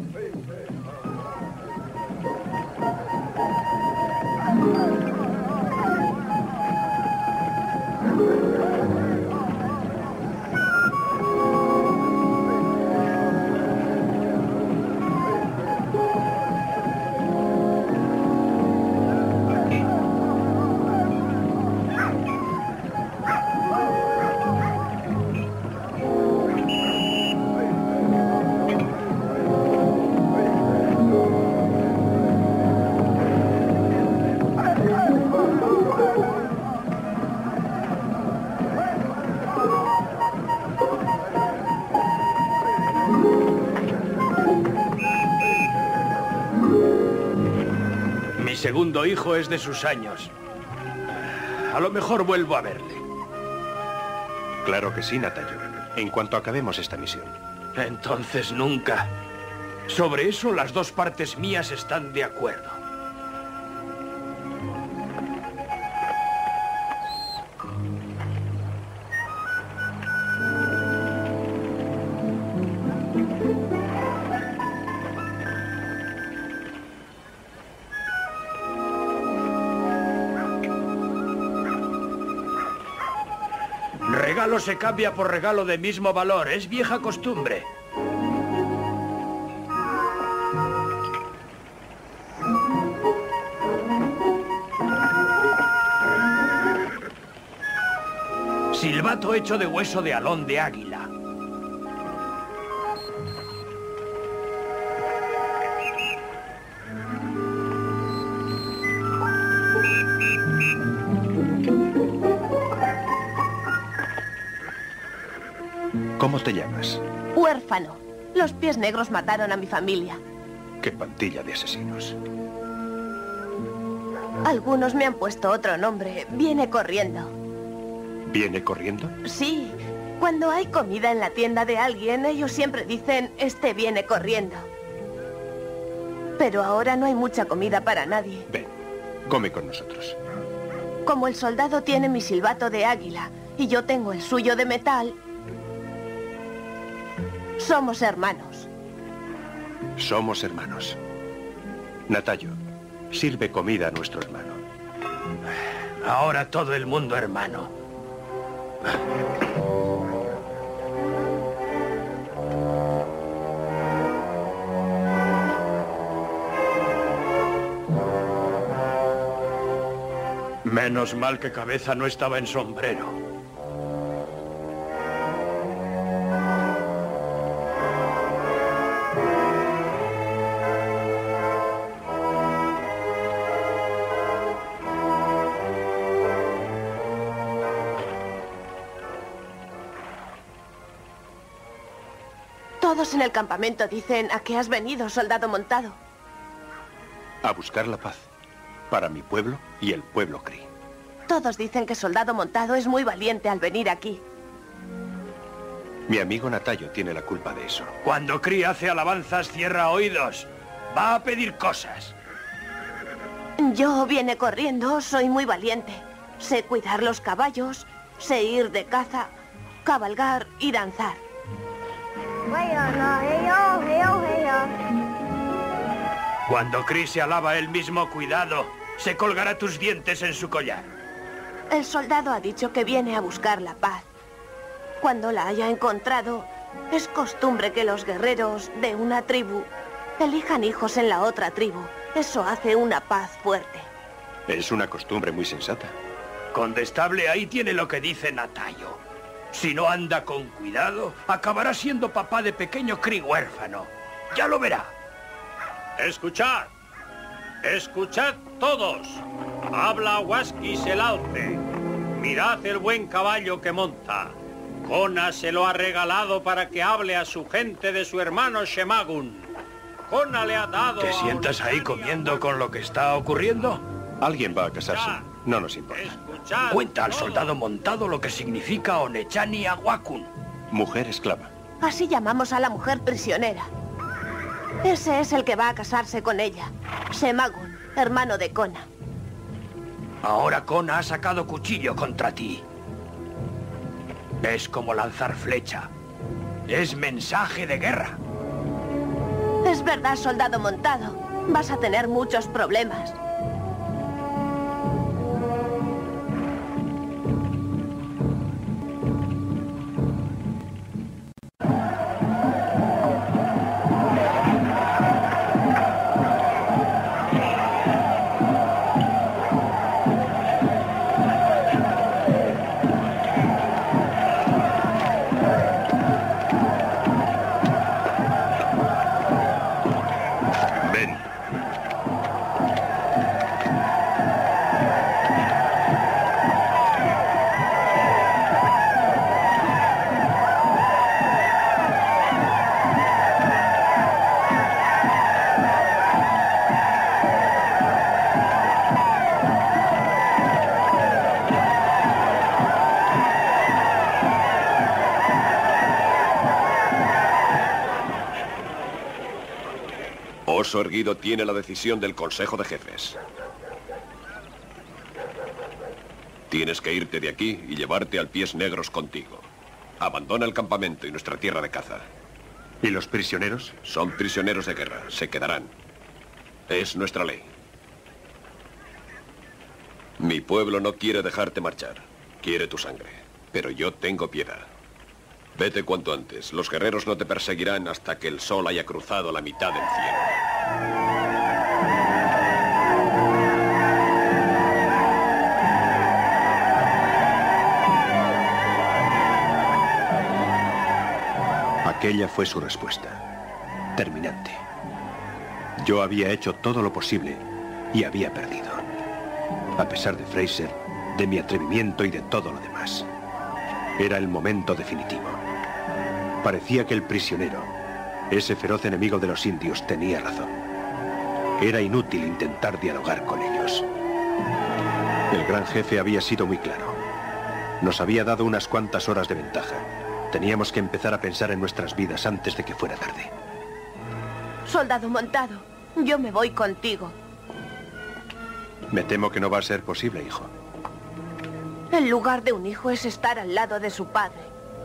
Speaker 5: Mi segundo hijo es de sus años. A lo mejor vuelvo a verle.
Speaker 1: Claro que sí, Natayo. En cuanto acabemos esta misión.
Speaker 5: Entonces nunca. Sobre eso las dos partes mías están de acuerdo. Regalo se cambia por regalo de mismo valor. Es vieja costumbre. Silbato hecho de hueso de alón de águila.
Speaker 1: ¿Cómo te llamas?
Speaker 11: Huérfano. Los pies negros mataron a mi familia.
Speaker 1: Qué pandilla de asesinos.
Speaker 11: Algunos me han puesto otro nombre. Viene corriendo.
Speaker 1: ¿Viene corriendo?
Speaker 11: Sí. Cuando hay comida en la tienda de alguien, ellos siempre dicen, este viene corriendo. Pero ahora no hay mucha comida para nadie.
Speaker 1: Ven, come con nosotros.
Speaker 11: Como el soldado tiene mi silbato de águila y yo tengo el suyo de metal, somos hermanos.
Speaker 1: Somos hermanos. Natayo, sirve comida a nuestro hermano.
Speaker 5: Ahora todo el mundo hermano. Menos mal que cabeza no estaba en sombrero.
Speaker 11: Todos en el campamento dicen, ¿a qué has venido, soldado montado?
Speaker 1: A buscar la paz. Para mi pueblo y el pueblo Cree.
Speaker 11: Todos dicen que soldado montado es muy valiente al venir aquí.
Speaker 1: Mi amigo Natayo tiene la culpa de eso.
Speaker 5: Cuando Cree hace alabanzas, cierra oídos. Va a pedir cosas.
Speaker 11: Yo viene corriendo, soy muy valiente. Sé cuidar los caballos, sé ir de caza, cabalgar y danzar.
Speaker 5: Cuando Cree se alaba él mismo, cuidado. Se colgará tus dientes en su collar.
Speaker 11: El soldado ha dicho que viene a buscar la paz. Cuando la haya encontrado, es costumbre que los guerreros de una tribu elijan hijos en la otra tribu. Eso hace una paz fuerte.
Speaker 1: Es una costumbre muy sensata.
Speaker 5: Condestable, ahí tiene lo que dice Natayo. Si no anda con cuidado, acabará siendo papá de pequeño crí huérfano. Ya lo verá.
Speaker 12: Escuchad. Escuchad todos. Habla Huasquis el alce. Mirad el buen caballo que monta. Kona se lo ha regalado para que hable a su gente de su hermano Shemagun. Kona le ha dado...
Speaker 5: ¿Te sientas ahí comiendo con lo que está ocurriendo?
Speaker 1: Alguien va a casarse. No nos importa.
Speaker 12: Escuchad
Speaker 5: Cuenta al
Speaker 12: todos.
Speaker 5: soldado montado lo que significa Onechani Aguakun.
Speaker 1: Mujer esclava.
Speaker 11: Así llamamos a la mujer prisionera. Ese es el que va a casarse con ella. Shemagun, hermano de Kona.
Speaker 5: Ahora Kona ha sacado cuchillo contra ti. Es como lanzar flecha. Es mensaje de guerra.
Speaker 11: Es verdad, soldado montado. Vas a tener muchos problemas.
Speaker 2: Oso Erguido tiene la decisión del Consejo de Jefes. Tienes que irte de aquí y llevarte al Pies Negros contigo. Abandona el campamento y nuestra tierra de caza.
Speaker 1: ¿Y los prisioneros?
Speaker 2: Son prisioneros de guerra. Se quedarán. Es nuestra ley. Mi pueblo no quiere dejarte marchar. Quiere tu sangre. Pero yo tengo piedad. Vete cuanto antes. Los guerreros no te perseguirán hasta que el sol haya cruzado la mitad del cielo.
Speaker 1: Aquella fue su respuesta. Terminante. Yo había hecho todo lo posible y había perdido. A pesar de Fraser, de mi atrevimiento y de todo lo demás. Era el momento definitivo. Parecía que el prisionero, ese feroz enemigo de los indios, tenía razón. Era inútil intentar dialogar con ellos. El gran jefe había sido muy claro. Nos había dado unas cuantas horas de ventaja. Teníamos que empezar a pensar en nuestras vidas antes de que fuera tarde.
Speaker 11: Soldado montado, yo me voy contigo.
Speaker 1: Me temo que no va a ser posible, hijo.
Speaker 11: El lugar de un hijo es estar al lado de su padre.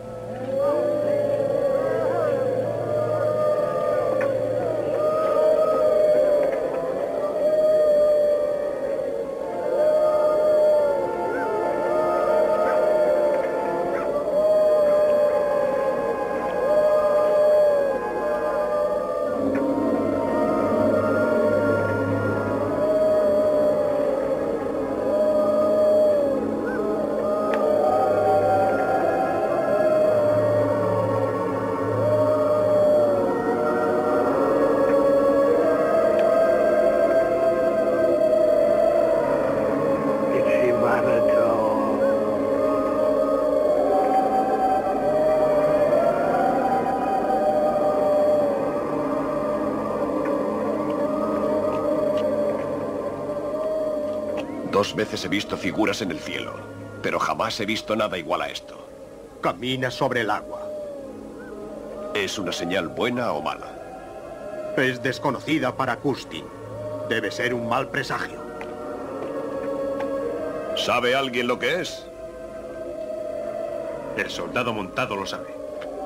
Speaker 2: Dos veces he visto figuras en el cielo, pero jamás he visto nada igual a esto.
Speaker 10: Camina sobre el agua.
Speaker 2: ¿Es una señal buena o mala?
Speaker 10: Es desconocida para Custin. Debe ser un mal presagio.
Speaker 2: ¿Sabe alguien lo que es?
Speaker 1: El soldado montado lo sabe.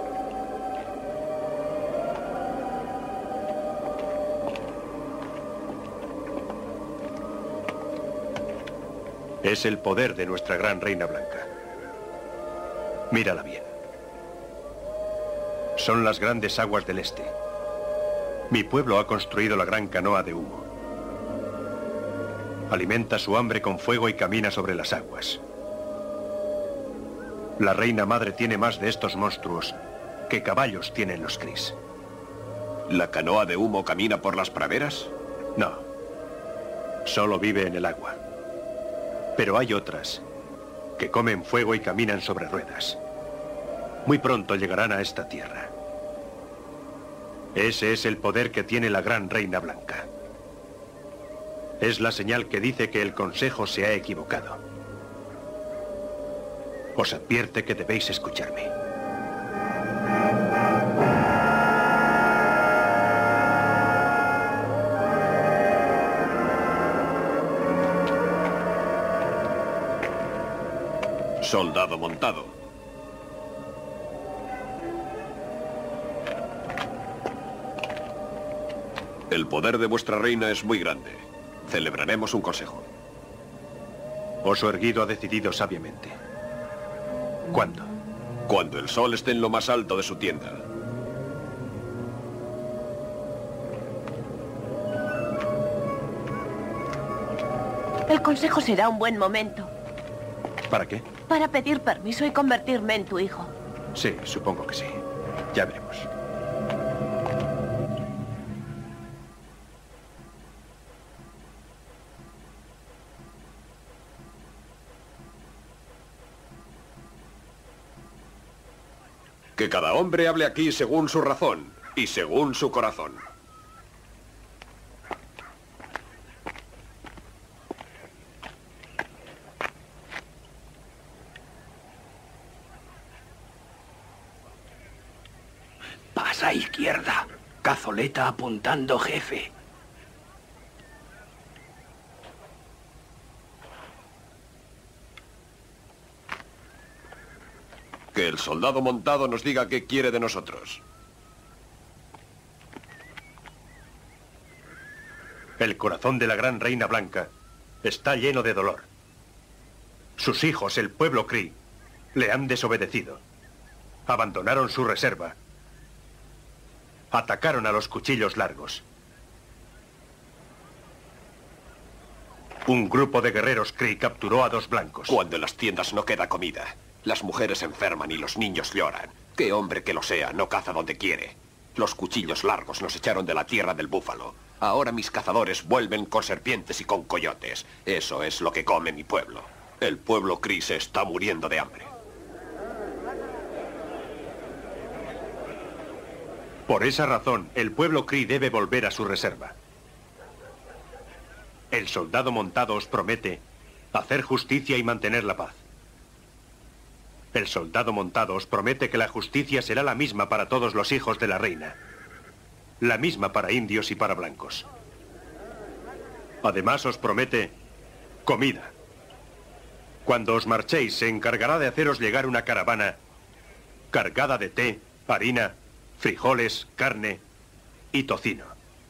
Speaker 1: Es el poder de nuestra gran reina blanca. Mírala bien. Son las grandes aguas del este. Mi pueblo ha construido la gran canoa de humo. Alimenta su hambre con fuego y camina sobre las aguas. La reina madre tiene más de estos monstruos que caballos tienen los Kree.
Speaker 2: ¿La canoa de humo camina por las praderas?
Speaker 1: No. Solo vive en el agua. Pero hay otras que comen fuego y caminan sobre ruedas. Muy pronto llegarán a esta tierra. Ese es el poder que tiene la gran reina blanca. Es la señal que dice que el Consejo se ha equivocado. Os advierte que debéis escucharme.
Speaker 2: Soldado montado. El poder de vuestra reina es muy grande. Celebraremos un consejo.
Speaker 1: Oso Erguido ha decidido sabiamente. ¿Cuándo?
Speaker 2: Cuando el sol esté en lo más alto de su tienda.
Speaker 11: El consejo será un buen momento.
Speaker 1: ¿Para qué?
Speaker 11: Para pedir permiso y convertirme en tu hijo.
Speaker 1: Sí, supongo que sí. Ya veremos.
Speaker 2: Que cada hombre hable aquí según su razón y según su corazón.
Speaker 5: Pasa a izquierda. Cazoleta apuntando, jefe.
Speaker 2: Que el soldado montado nos diga qué quiere de nosotros.
Speaker 1: El corazón de la gran reina blanca está lleno de dolor. Sus hijos, el pueblo Kree, le han desobedecido. Abandonaron su reserva. Atacaron a los cuchillos largos. Un grupo de guerreros Kree capturó a dos blancos.
Speaker 2: Cuando en las tiendas no queda comida, las mujeres se enferman y los niños lloran. Qué hombre que lo sea, no caza donde quiere. Los cuchillos largos nos echaron de la tierra del búfalo. Ahora mis cazadores vuelven con serpientes y con coyotes. Eso es lo que come mi pueblo. El pueblo Kree se está muriendo de hambre.
Speaker 1: Por esa razón, el pueblo Kree debe volver a su reserva. El soldado montado os promete hacer justicia y mantener la paz. El soldado montado os promete que la justicia será la misma para todos los hijos de la reina. La misma para indios y para blancos. Además os promete comida. Cuando os marchéis, se encargará de haceros llegar una caravana cargada de té, harina, frijoles, carne y tocino.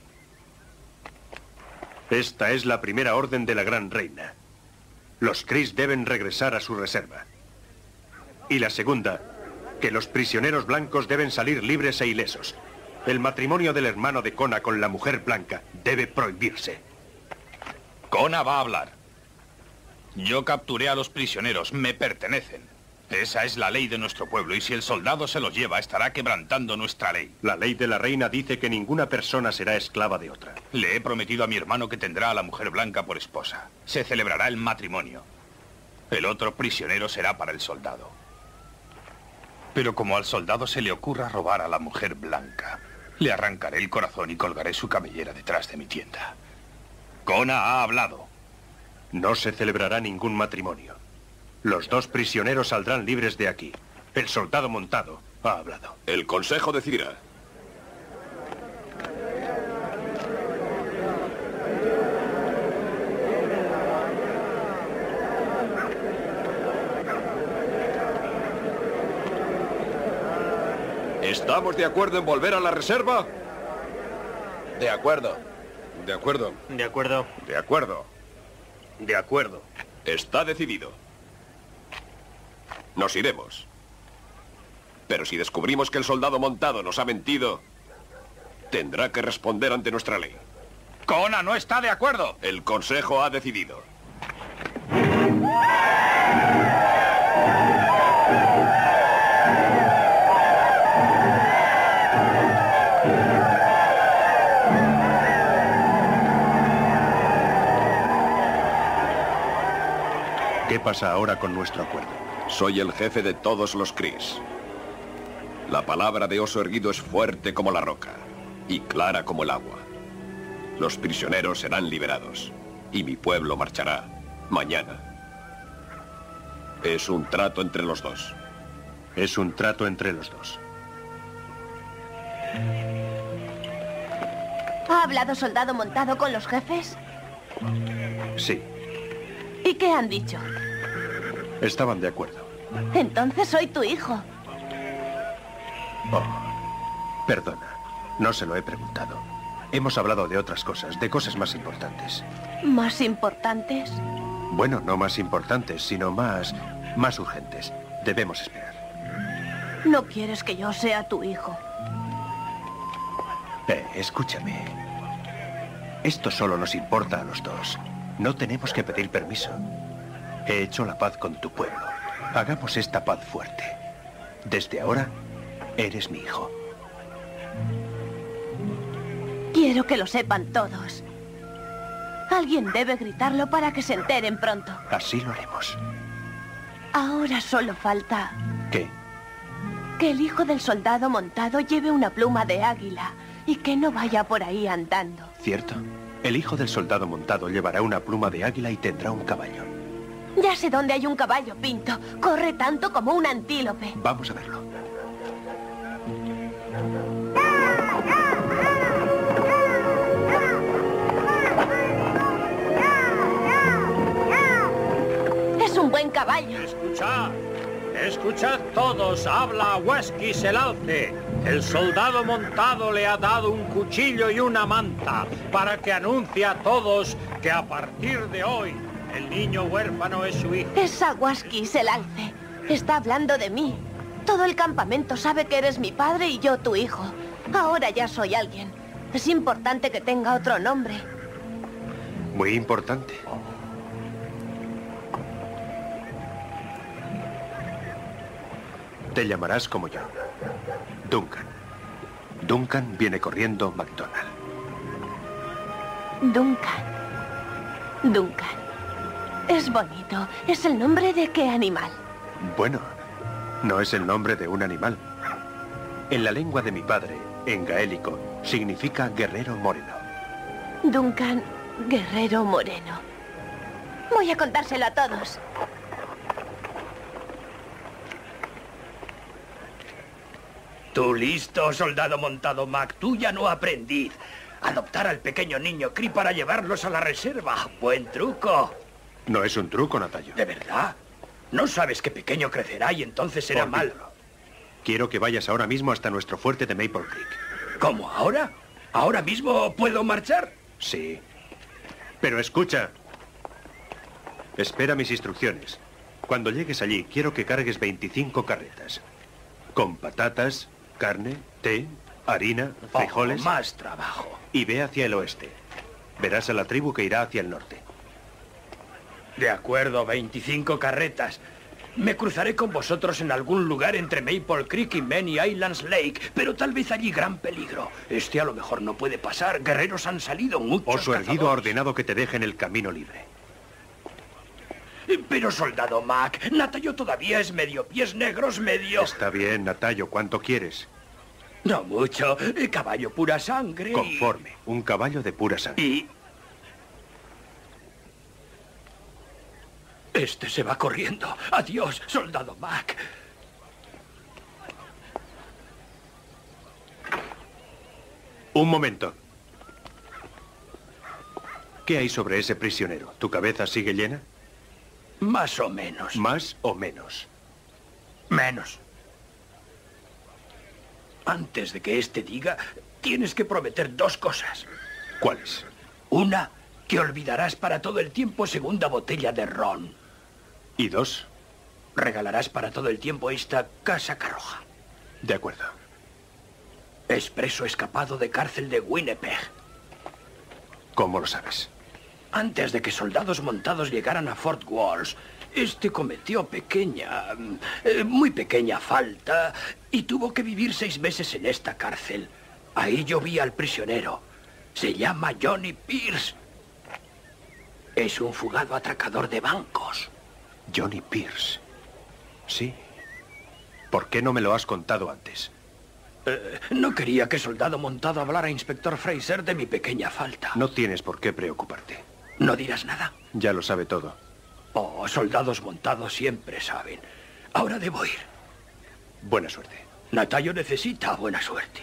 Speaker 1: Esta es la primera orden de la gran reina. Los Kree deben regresar a su reserva. Y la segunda, que los prisioneros blancos deben salir libres e ilesos. El matrimonio del hermano de Kona con la mujer blanca debe prohibirse.
Speaker 3: Kona va a hablar. Yo capturé a los prisioneros, me pertenecen. Esa es la ley de nuestro pueblo, y si el soldado se los lleva, estará quebrantando nuestra ley.
Speaker 1: La ley de la reina dice que ninguna persona será esclava de otra.
Speaker 3: Le he prometido a mi hermano que tendrá a la mujer blanca por esposa. Se celebrará el matrimonio. El otro prisionero será para el soldado. Pero como al soldado se le ocurra robar a la mujer blanca, le arrancaré el corazón y colgaré su cabellera detrás de mi tienda. Kona ha hablado.
Speaker 1: No se celebrará ningún matrimonio. Los dos prisioneros saldrán libres de aquí. El soldado montado ha hablado.
Speaker 2: El consejo decidirá. ¿Estamos de acuerdo en volver a la reserva?
Speaker 6: De acuerdo.
Speaker 2: De acuerdo.
Speaker 4: De acuerdo.
Speaker 2: De acuerdo.
Speaker 4: De acuerdo.
Speaker 2: Está decidido. Nos iremos. Pero si descubrimos que el soldado montado nos ha mentido, tendrá que responder ante nuestra ley.
Speaker 3: Kona no está de acuerdo.
Speaker 2: El consejo ha decidido.
Speaker 1: ¿Qué pasa ahora con nuestro acuerdo?
Speaker 2: Soy el jefe de todos los Cris. La palabra de Oso Erguido es fuerte como la roca y clara como el agua. Los prisioneros serán liberados y mi pueblo marchará mañana. Es un trato entre los dos.
Speaker 1: Es un trato entre los dos.
Speaker 11: ¿Ha hablado Soldado Montado con los jefes?
Speaker 1: Sí.
Speaker 11: ¿Y qué han dicho?
Speaker 1: Estaban de acuerdo.
Speaker 11: Entonces soy tu hijo.
Speaker 1: Oh, perdona. No se lo he preguntado. Hemos hablado de otras cosas, de cosas más importantes.
Speaker 11: ¿Más importantes?
Speaker 1: Bueno, no más importantes, sino más... más urgentes. Debemos esperar.
Speaker 11: No quieres que yo sea tu hijo.
Speaker 1: Eh, escúchame. Esto solo nos importa a los dos. No tenemos que pedir permiso. He hecho la paz con tu pueblo. Hagamos esta paz fuerte. Desde ahora, eres mi hijo.
Speaker 11: Quiero que lo sepan todos. Alguien debe gritarlo para que se enteren pronto.
Speaker 1: Así lo haremos.
Speaker 11: Ahora solo falta...
Speaker 1: ¿Qué?
Speaker 11: Que el hijo del soldado montado lleve una pluma de águila y que no vaya por ahí andando.
Speaker 1: ¿Cierto? El hijo del soldado montado llevará una pluma de águila y tendrá un caballo.
Speaker 11: Ya sé dónde hay un caballo, Pinto. Corre tanto como un antílope.
Speaker 1: Vamos a verlo.
Speaker 11: Es un buen caballo.
Speaker 12: Escuchad, escuchad todos. Habla Huasquis el Alce. El soldado montado le ha dado un cuchillo y una manta para que anuncie a todos que a partir de hoy el niño huérfano es su hijo.
Speaker 11: Es Huasquis el Alce. Está hablando de mí. Todo el campamento sabe que eres mi padre y yo tu hijo. Ahora ya soy alguien. Es importante que tenga otro nombre.
Speaker 1: Muy importante. Te llamarás como yo. Duncan. Duncan viene corriendo MacDonald.
Speaker 11: Duncan. Duncan. Es bonito. ¿Es el nombre de qué animal?
Speaker 1: Bueno, no es el nombre de un animal. En la lengua de mi padre, en gaélico, significa guerrero moreno.
Speaker 11: Duncan, guerrero moreno. Voy a contárselo a todos.
Speaker 5: Tú listo, soldado montado Mac. Tú ya no aprendiz. Adoptar al pequeño niño Cree para llevarlos a la reserva. Buen truco.
Speaker 1: No es un truco, Natallo.
Speaker 5: ¿De verdad? ¿No sabes que pequeño crecerá y entonces será malo?
Speaker 1: Quiero que vayas ahora mismo hasta nuestro fuerte de Maple Creek.
Speaker 5: ¿Cómo? ¿Ahora? ¿Ahora mismo puedo marchar?
Speaker 1: Sí. Pero escucha. Espera mis instrucciones. Cuando llegues allí, quiero que cargues veinticinco carretas. Con patatas, carne, té, harina, frijoles...
Speaker 5: Oh, más trabajo.
Speaker 1: Y ve hacia el oeste. Verás a la tribu que irá hacia el norte.
Speaker 5: De acuerdo, veinticinco carretas. Me cruzaré con vosotros en algún lugar entre Maple Creek y Many Islands Lake, pero tal vez allí gran peligro. Este a lo mejor no puede pasar. Guerreros han salido, muchos
Speaker 1: Oso Erguido ha ordenado que te dejen el camino libre.
Speaker 5: Pero, soldado Mac, Natallo todavía es medio pies negros, medio...
Speaker 1: Está bien, Natallo. ¿Cuánto quieres?
Speaker 5: No mucho. Caballo pura sangre y...
Speaker 1: Conforme. Un caballo de pura sangre.
Speaker 5: Y... Este se va corriendo. Adiós, soldado Mac.
Speaker 1: Un momento. ¿Qué hay sobre ese prisionero? ¿Tu cabeza sigue llena?
Speaker 5: Más o menos.
Speaker 1: ¿Más o menos?
Speaker 5: Menos. Antes de que este diga, tienes que prometer dos cosas.
Speaker 1: ¿Cuáles?
Speaker 5: Una, que olvidarás para todo el tiempo segunda botella de ron.
Speaker 1: ¿Y dos?
Speaker 5: Regalarás para todo el tiempo esta casaca roja.
Speaker 1: De acuerdo.
Speaker 5: Expreso escapado de cárcel de Winnipeg.
Speaker 1: ¿Cómo lo sabes?
Speaker 5: Antes de que soldados montados llegaran a Fort Walls, este cometió pequeña, eh, muy pequeña falta y tuvo que vivir seis meses en esta cárcel. Ahí yo vi al prisionero. Se llama Johnny Pierce. Es un fugado atracador de bancos.
Speaker 1: Johnny Pierce. Sí. ¿Por qué no me lo has contado antes?
Speaker 5: Eh, no quería que Soldado Montado hablara a Inspector Fraser de mi pequeña falta.
Speaker 1: No tienes por qué preocuparte.
Speaker 5: ¿No dirás nada?
Speaker 1: Ya lo sabe todo.
Speaker 5: Oh, soldados montados siempre saben. Ahora debo ir.
Speaker 1: Buena suerte.
Speaker 5: Natalio necesita buena suerte.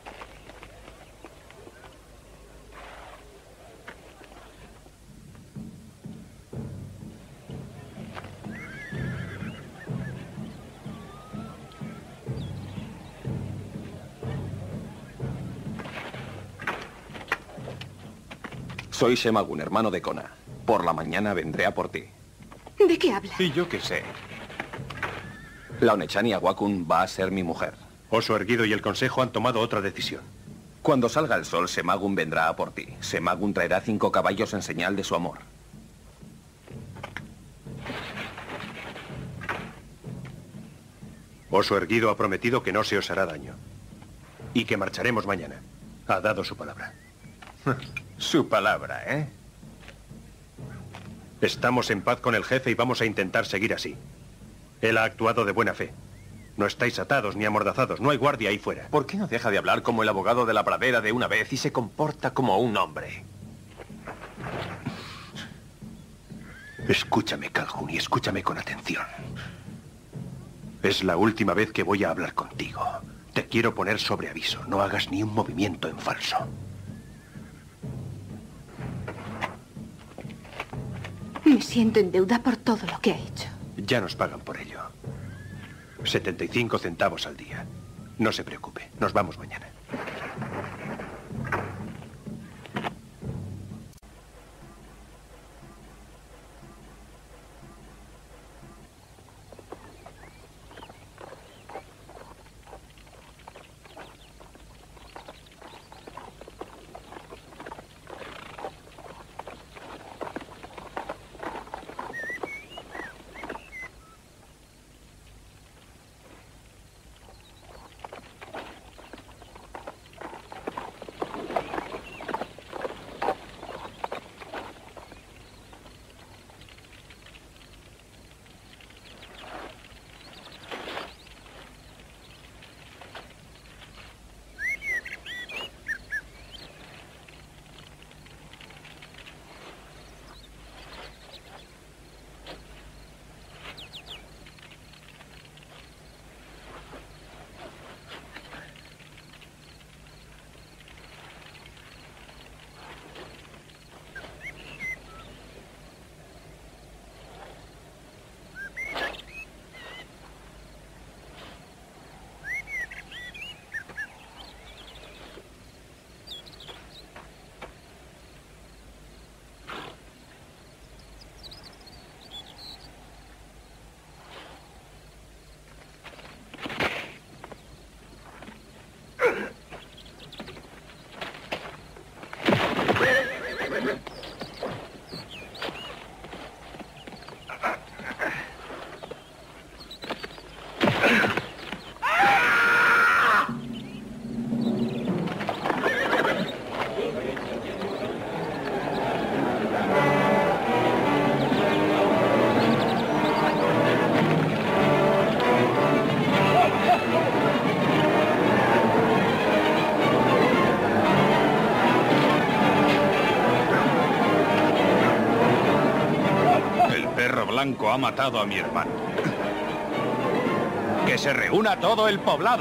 Speaker 13: Soy Shemagun, hermano de Kona. Por la mañana vendré a por ti.
Speaker 9: ¿De qué habla?
Speaker 13: Y yo qué sé. La Onechani Aguakun va a ser mi mujer.
Speaker 1: Oso Erguido y el Consejo han tomado otra decisión.
Speaker 13: Cuando salga el sol, Shemagun vendrá a por ti. Shemagun traerá cinco caballos en señal de su amor.
Speaker 1: Oso Erguido ha prometido que no se os hará daño. Y que marcharemos mañana. Ha dado su palabra.
Speaker 6: Su palabra, ¿eh?
Speaker 1: Estamos en paz con el jefe y vamos a intentar seguir así. Él ha actuado de buena fe. No estáis atados ni amordazados. No hay guardia ahí fuera.
Speaker 6: ¿Por qué no deja de hablar como el abogado de la pradera de una vez y se comporta como un hombre?
Speaker 1: Escúchame, Calhoun, y escúchame con atención. Es la última vez que voy a hablar contigo. Te quiero poner sobre aviso. No hagas ni un movimiento en falso.
Speaker 9: Me siento en deuda por todo lo que ha hecho.
Speaker 1: Ya nos pagan por ello. setenta y cinco centavos al día. No se preocupe, nos vamos mañana.
Speaker 3: Blanco ha matado a mi hermano. ¡Que se reúna todo el poblado!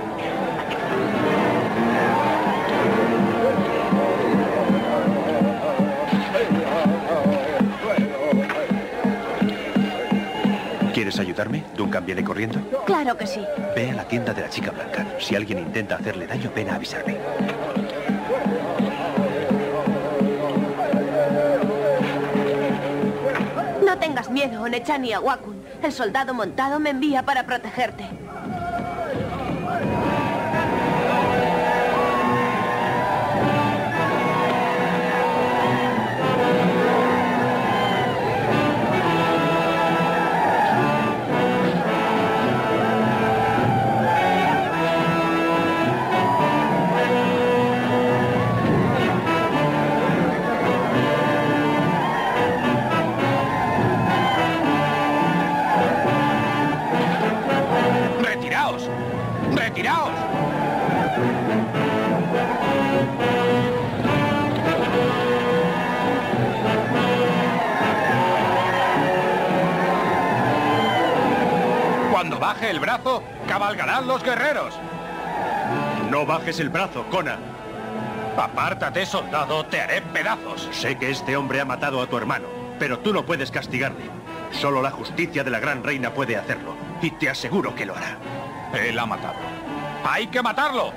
Speaker 1: ¿Quieres ayudarme? Duncan viene corriendo.
Speaker 11: Claro que sí.
Speaker 1: Ve a la tienda de la chica blanca. Si alguien intenta hacerle daño, ven a avisarme.
Speaker 11: No tengas miedo, Onechani Aguakun. El soldado montado me envía para protegerte.
Speaker 13: ¡Preparaos!
Speaker 3: Cuando baje el brazo, cabalgarán los guerreros.
Speaker 4: No bajes el brazo, Conan.
Speaker 3: Apártate, soldado, te haré pedazos.
Speaker 4: Sé que este hombre ha matado a tu hermano, pero tú no puedes castigarle. Solo la justicia de la gran reina puede hacerlo, y te aseguro que lo hará.
Speaker 3: Él ha matado. ¡Hay que matarlo!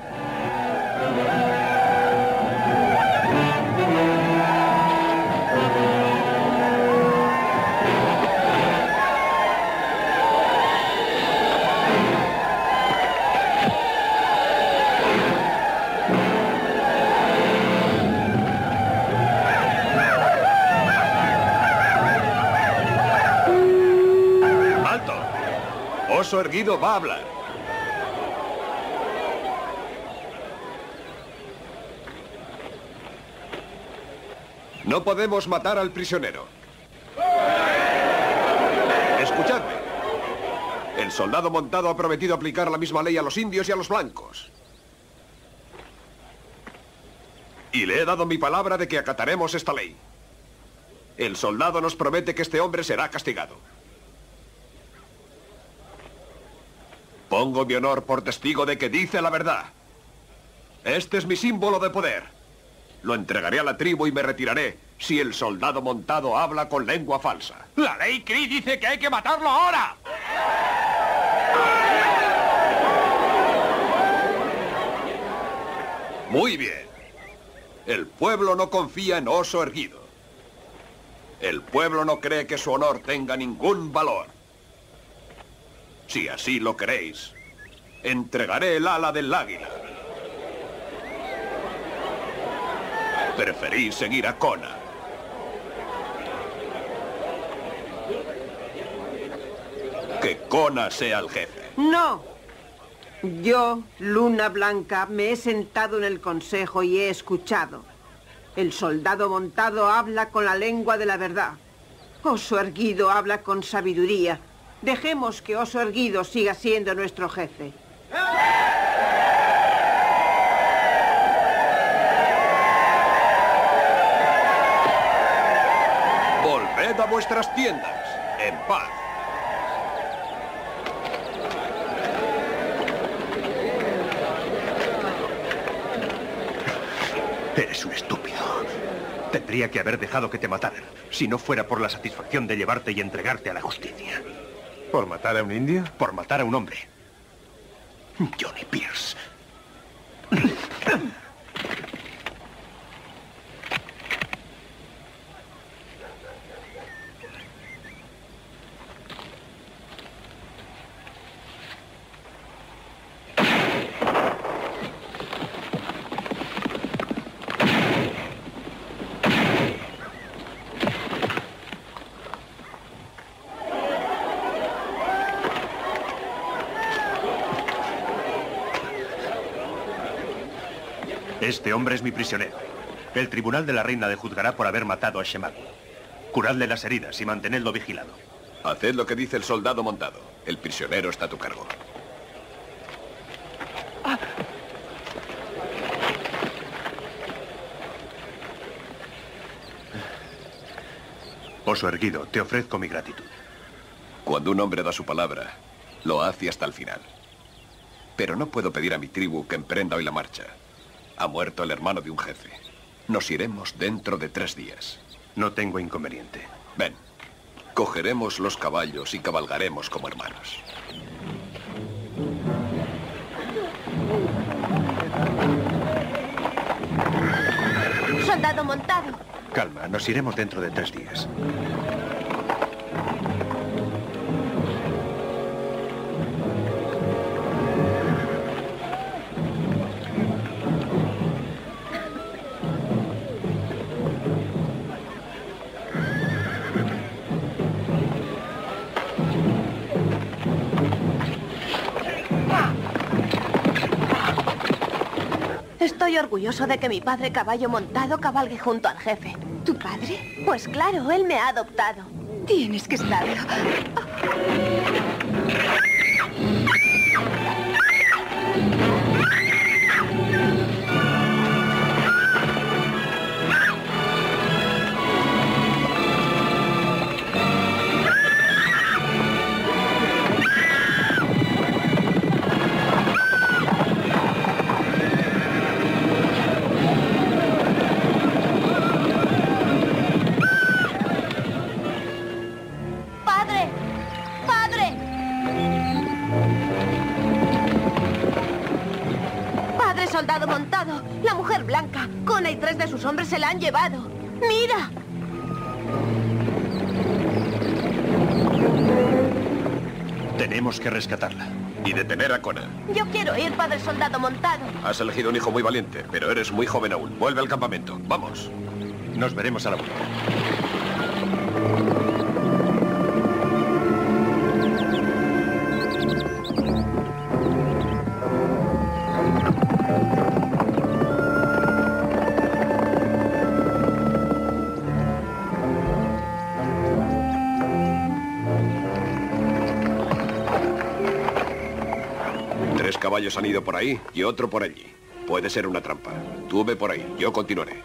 Speaker 2: Oso Erguido va a hablar. No podemos matar al prisionero. Escuchadme. El soldado montado ha prometido aplicar la misma ley a los indios y a los blancos. Y le he dado mi palabra de que acataremos esta ley. El soldado nos promete que este hombre será castigado. Pongo mi honor por testigo de que dice la verdad. Este es mi símbolo de poder. Lo entregaré a la tribu y me retiraré si el soldado montado habla con lengua falsa.
Speaker 3: ¡La ley Kree dice que hay que matarlo ahora!
Speaker 2: Muy bien. El pueblo no confía en Oso Erguido. El pueblo no cree que su honor tenga ningún valor. Si así lo queréis, entregaré el ala del águila. Preferís seguir a Conan. Que Conan sea el jefe.
Speaker 14: No. Yo, Luna Blanca, me he sentado en el consejo y he escuchado. El soldado montado habla con la lengua de la verdad. Oso Erguido habla con sabiduría. Dejemos que Oso Erguido siga siendo nuestro jefe.
Speaker 2: Volved a vuestras tiendas, en paz.
Speaker 4: Eres un estúpido. Tendría que haber dejado que te mataran, si no fuera por la satisfacción de llevarte y entregarte a la justicia.
Speaker 1: ¿Por matar a un indio?
Speaker 4: Por matar a un hombre. Johnny Pierce. Este hombre es mi prisionero. El tribunal de la reina le juzgará por haber matado a Shemagun. Curadle las heridas y mantenedlo vigilado.
Speaker 2: Haced lo que dice el soldado montado. El prisionero está a tu cargo.
Speaker 14: Ah.
Speaker 4: Oso Erguido, te ofrezco mi gratitud.
Speaker 2: Cuando un hombre da su palabra, lo hace hasta el final. Pero no puedo pedir a mi tribu que emprenda hoy la marcha. Ha muerto el hermano de un jefe. Nos iremos dentro de tres días.
Speaker 4: No tengo inconveniente.
Speaker 2: Ven, cogeremos los caballos y cabalgaremos como hermanos.
Speaker 11: Soldado montado.
Speaker 4: Calma, nos iremos dentro de tres días.
Speaker 11: Estoy orgulloso de que mi padre caballo montado cabalgue junto al jefe.
Speaker 9: ¿Tu padre?
Speaker 11: Pues claro, él me ha adoptado.
Speaker 9: Tienes que estarlo.
Speaker 11: Soldado montado. La mujer blanca. Cona y tres de sus hombres se la han llevado. ¡Mira!
Speaker 4: Tenemos que rescatarla.
Speaker 2: Y detener a Cona.
Speaker 11: Yo quiero ir, padre soldado montado.
Speaker 2: Has elegido un hijo muy valiente, pero eres muy joven aún. Vuelve al campamento. Vamos.
Speaker 4: Nos veremos a la vuelta.
Speaker 2: Caballos han ido por ahí y otro por allí. Puede ser una trampa. Tú ve por ahí, yo continuaré.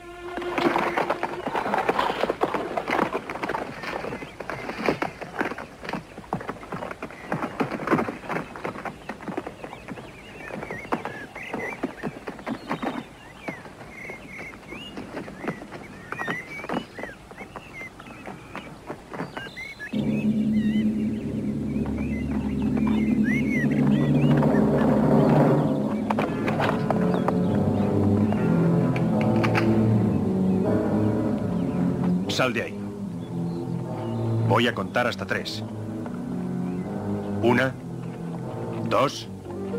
Speaker 4: Sal de ahí. Voy a contar hasta tres. Una, dos.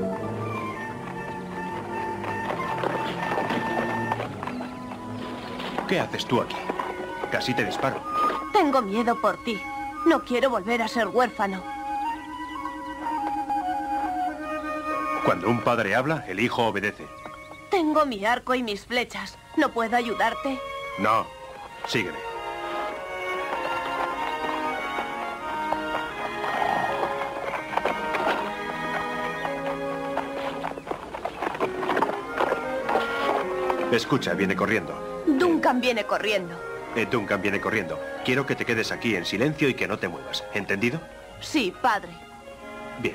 Speaker 4: ¿Qué haces tú aquí? Casi te disparo.
Speaker 11: Tengo miedo por ti. No quiero volver a ser huérfano.
Speaker 4: Cuando un padre habla, el hijo obedece.
Speaker 11: Tengo mi arco y mis flechas. ¿No puedo ayudarte?
Speaker 4: No. Sígueme. Escucha, viene corriendo.
Speaker 11: Duncan viene corriendo.
Speaker 4: Eh, Duncan viene corriendo. Quiero que te quedes aquí en silencio y que no te muevas. ¿Entendido?
Speaker 11: Sí, padre.
Speaker 4: Bien.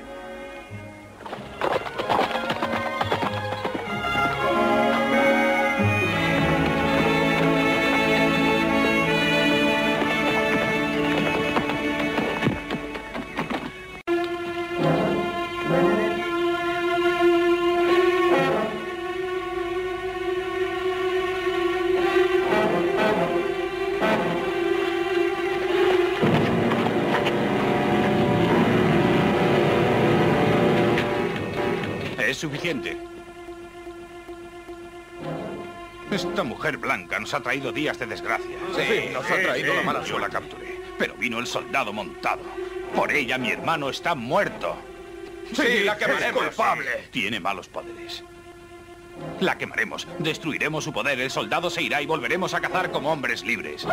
Speaker 3: Suficiente. Esta mujer blanca nos ha traído días de desgracia.
Speaker 13: Sí, nos ha traído la mala
Speaker 3: Yo
Speaker 13: suerte.
Speaker 3: la capturé, pero vino el soldado montado. Por ella mi hermano está muerto.
Speaker 13: Sí, la
Speaker 3: es
Speaker 13: quemaremos.
Speaker 3: culpable. Tiene malos poderes. La quemaremos, destruiremos su poder, el soldado se irá y volveremos a cazar como hombres libres.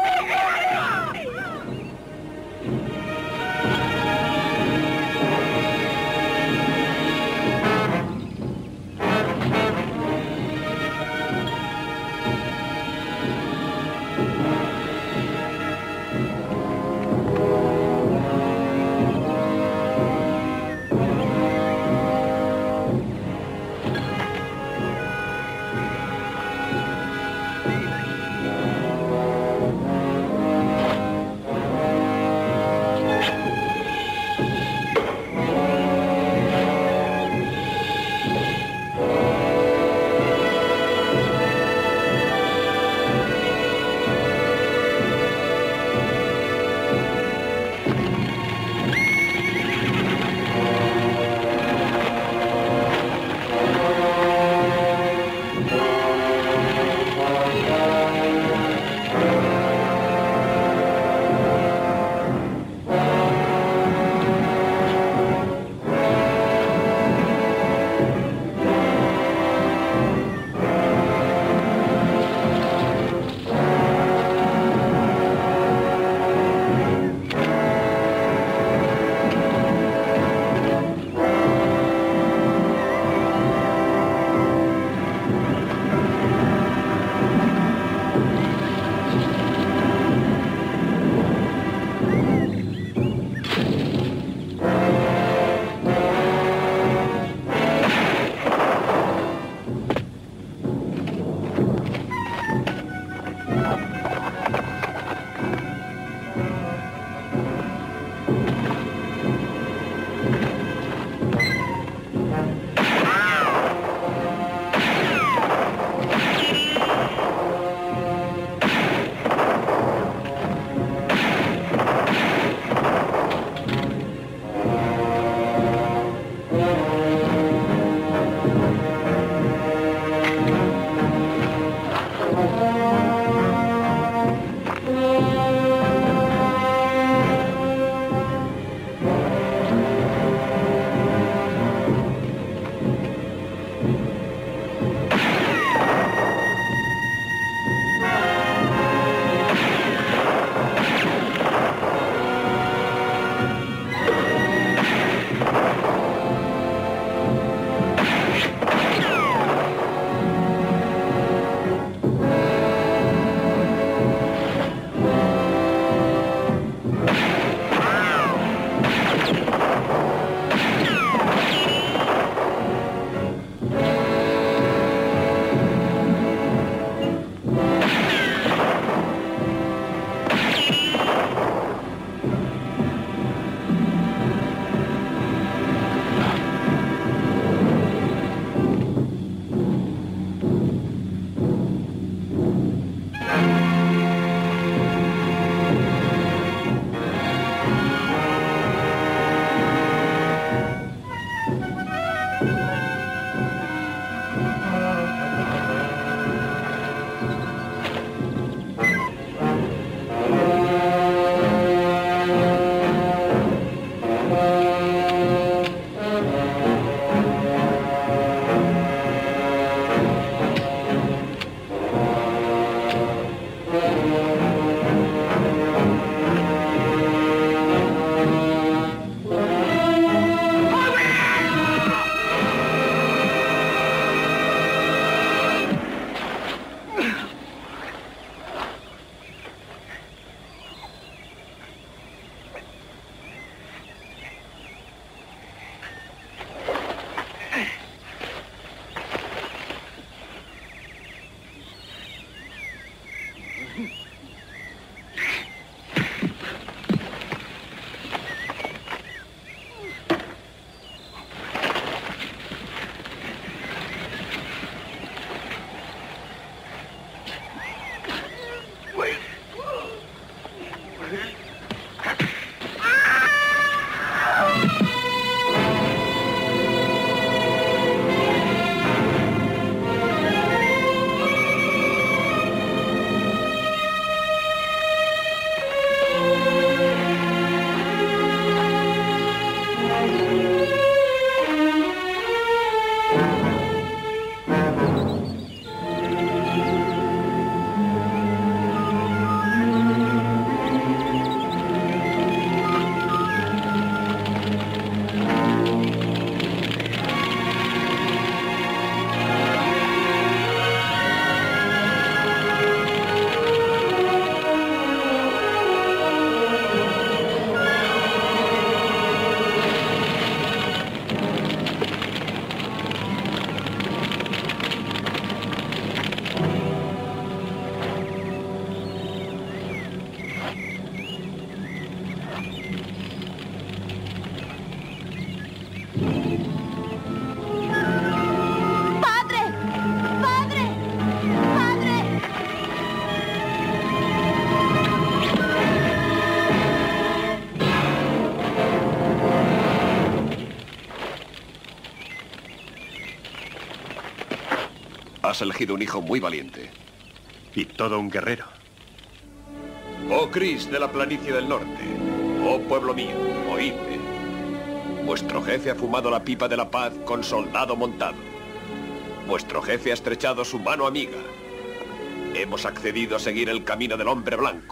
Speaker 2: Has elegido un hijo muy valiente.
Speaker 1: Y todo un guerrero.
Speaker 2: Oh Cris de la planicie del norte, oh pueblo mío, oídme. Vuestro jefe ha fumado la pipa de la paz con soldado montado. Vuestro jefe ha estrechado su mano amiga. Hemos accedido a seguir el camino del hombre blanco.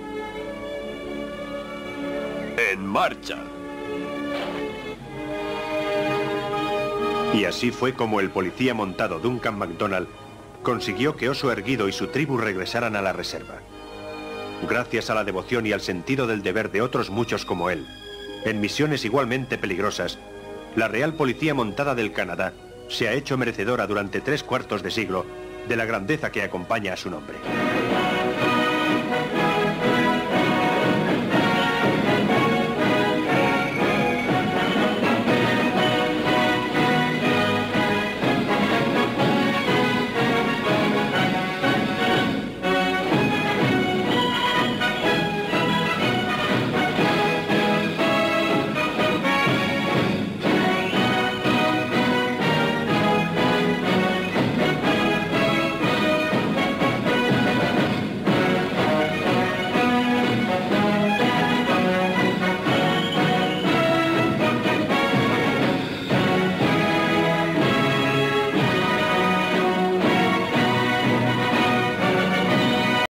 Speaker 2: ¡En marcha!
Speaker 1: Y así fue como el policía montado Duncan MacDonald consiguió que Oso Erguido y su tribu regresaran a la reserva. Gracias a la devoción y al sentido del deber de otros muchos como él, en misiones igualmente peligrosas, la Real Policía Montada del Canadá se ha hecho merecedora durante tres cuartos de siglo de la grandeza que acompaña a su nombre.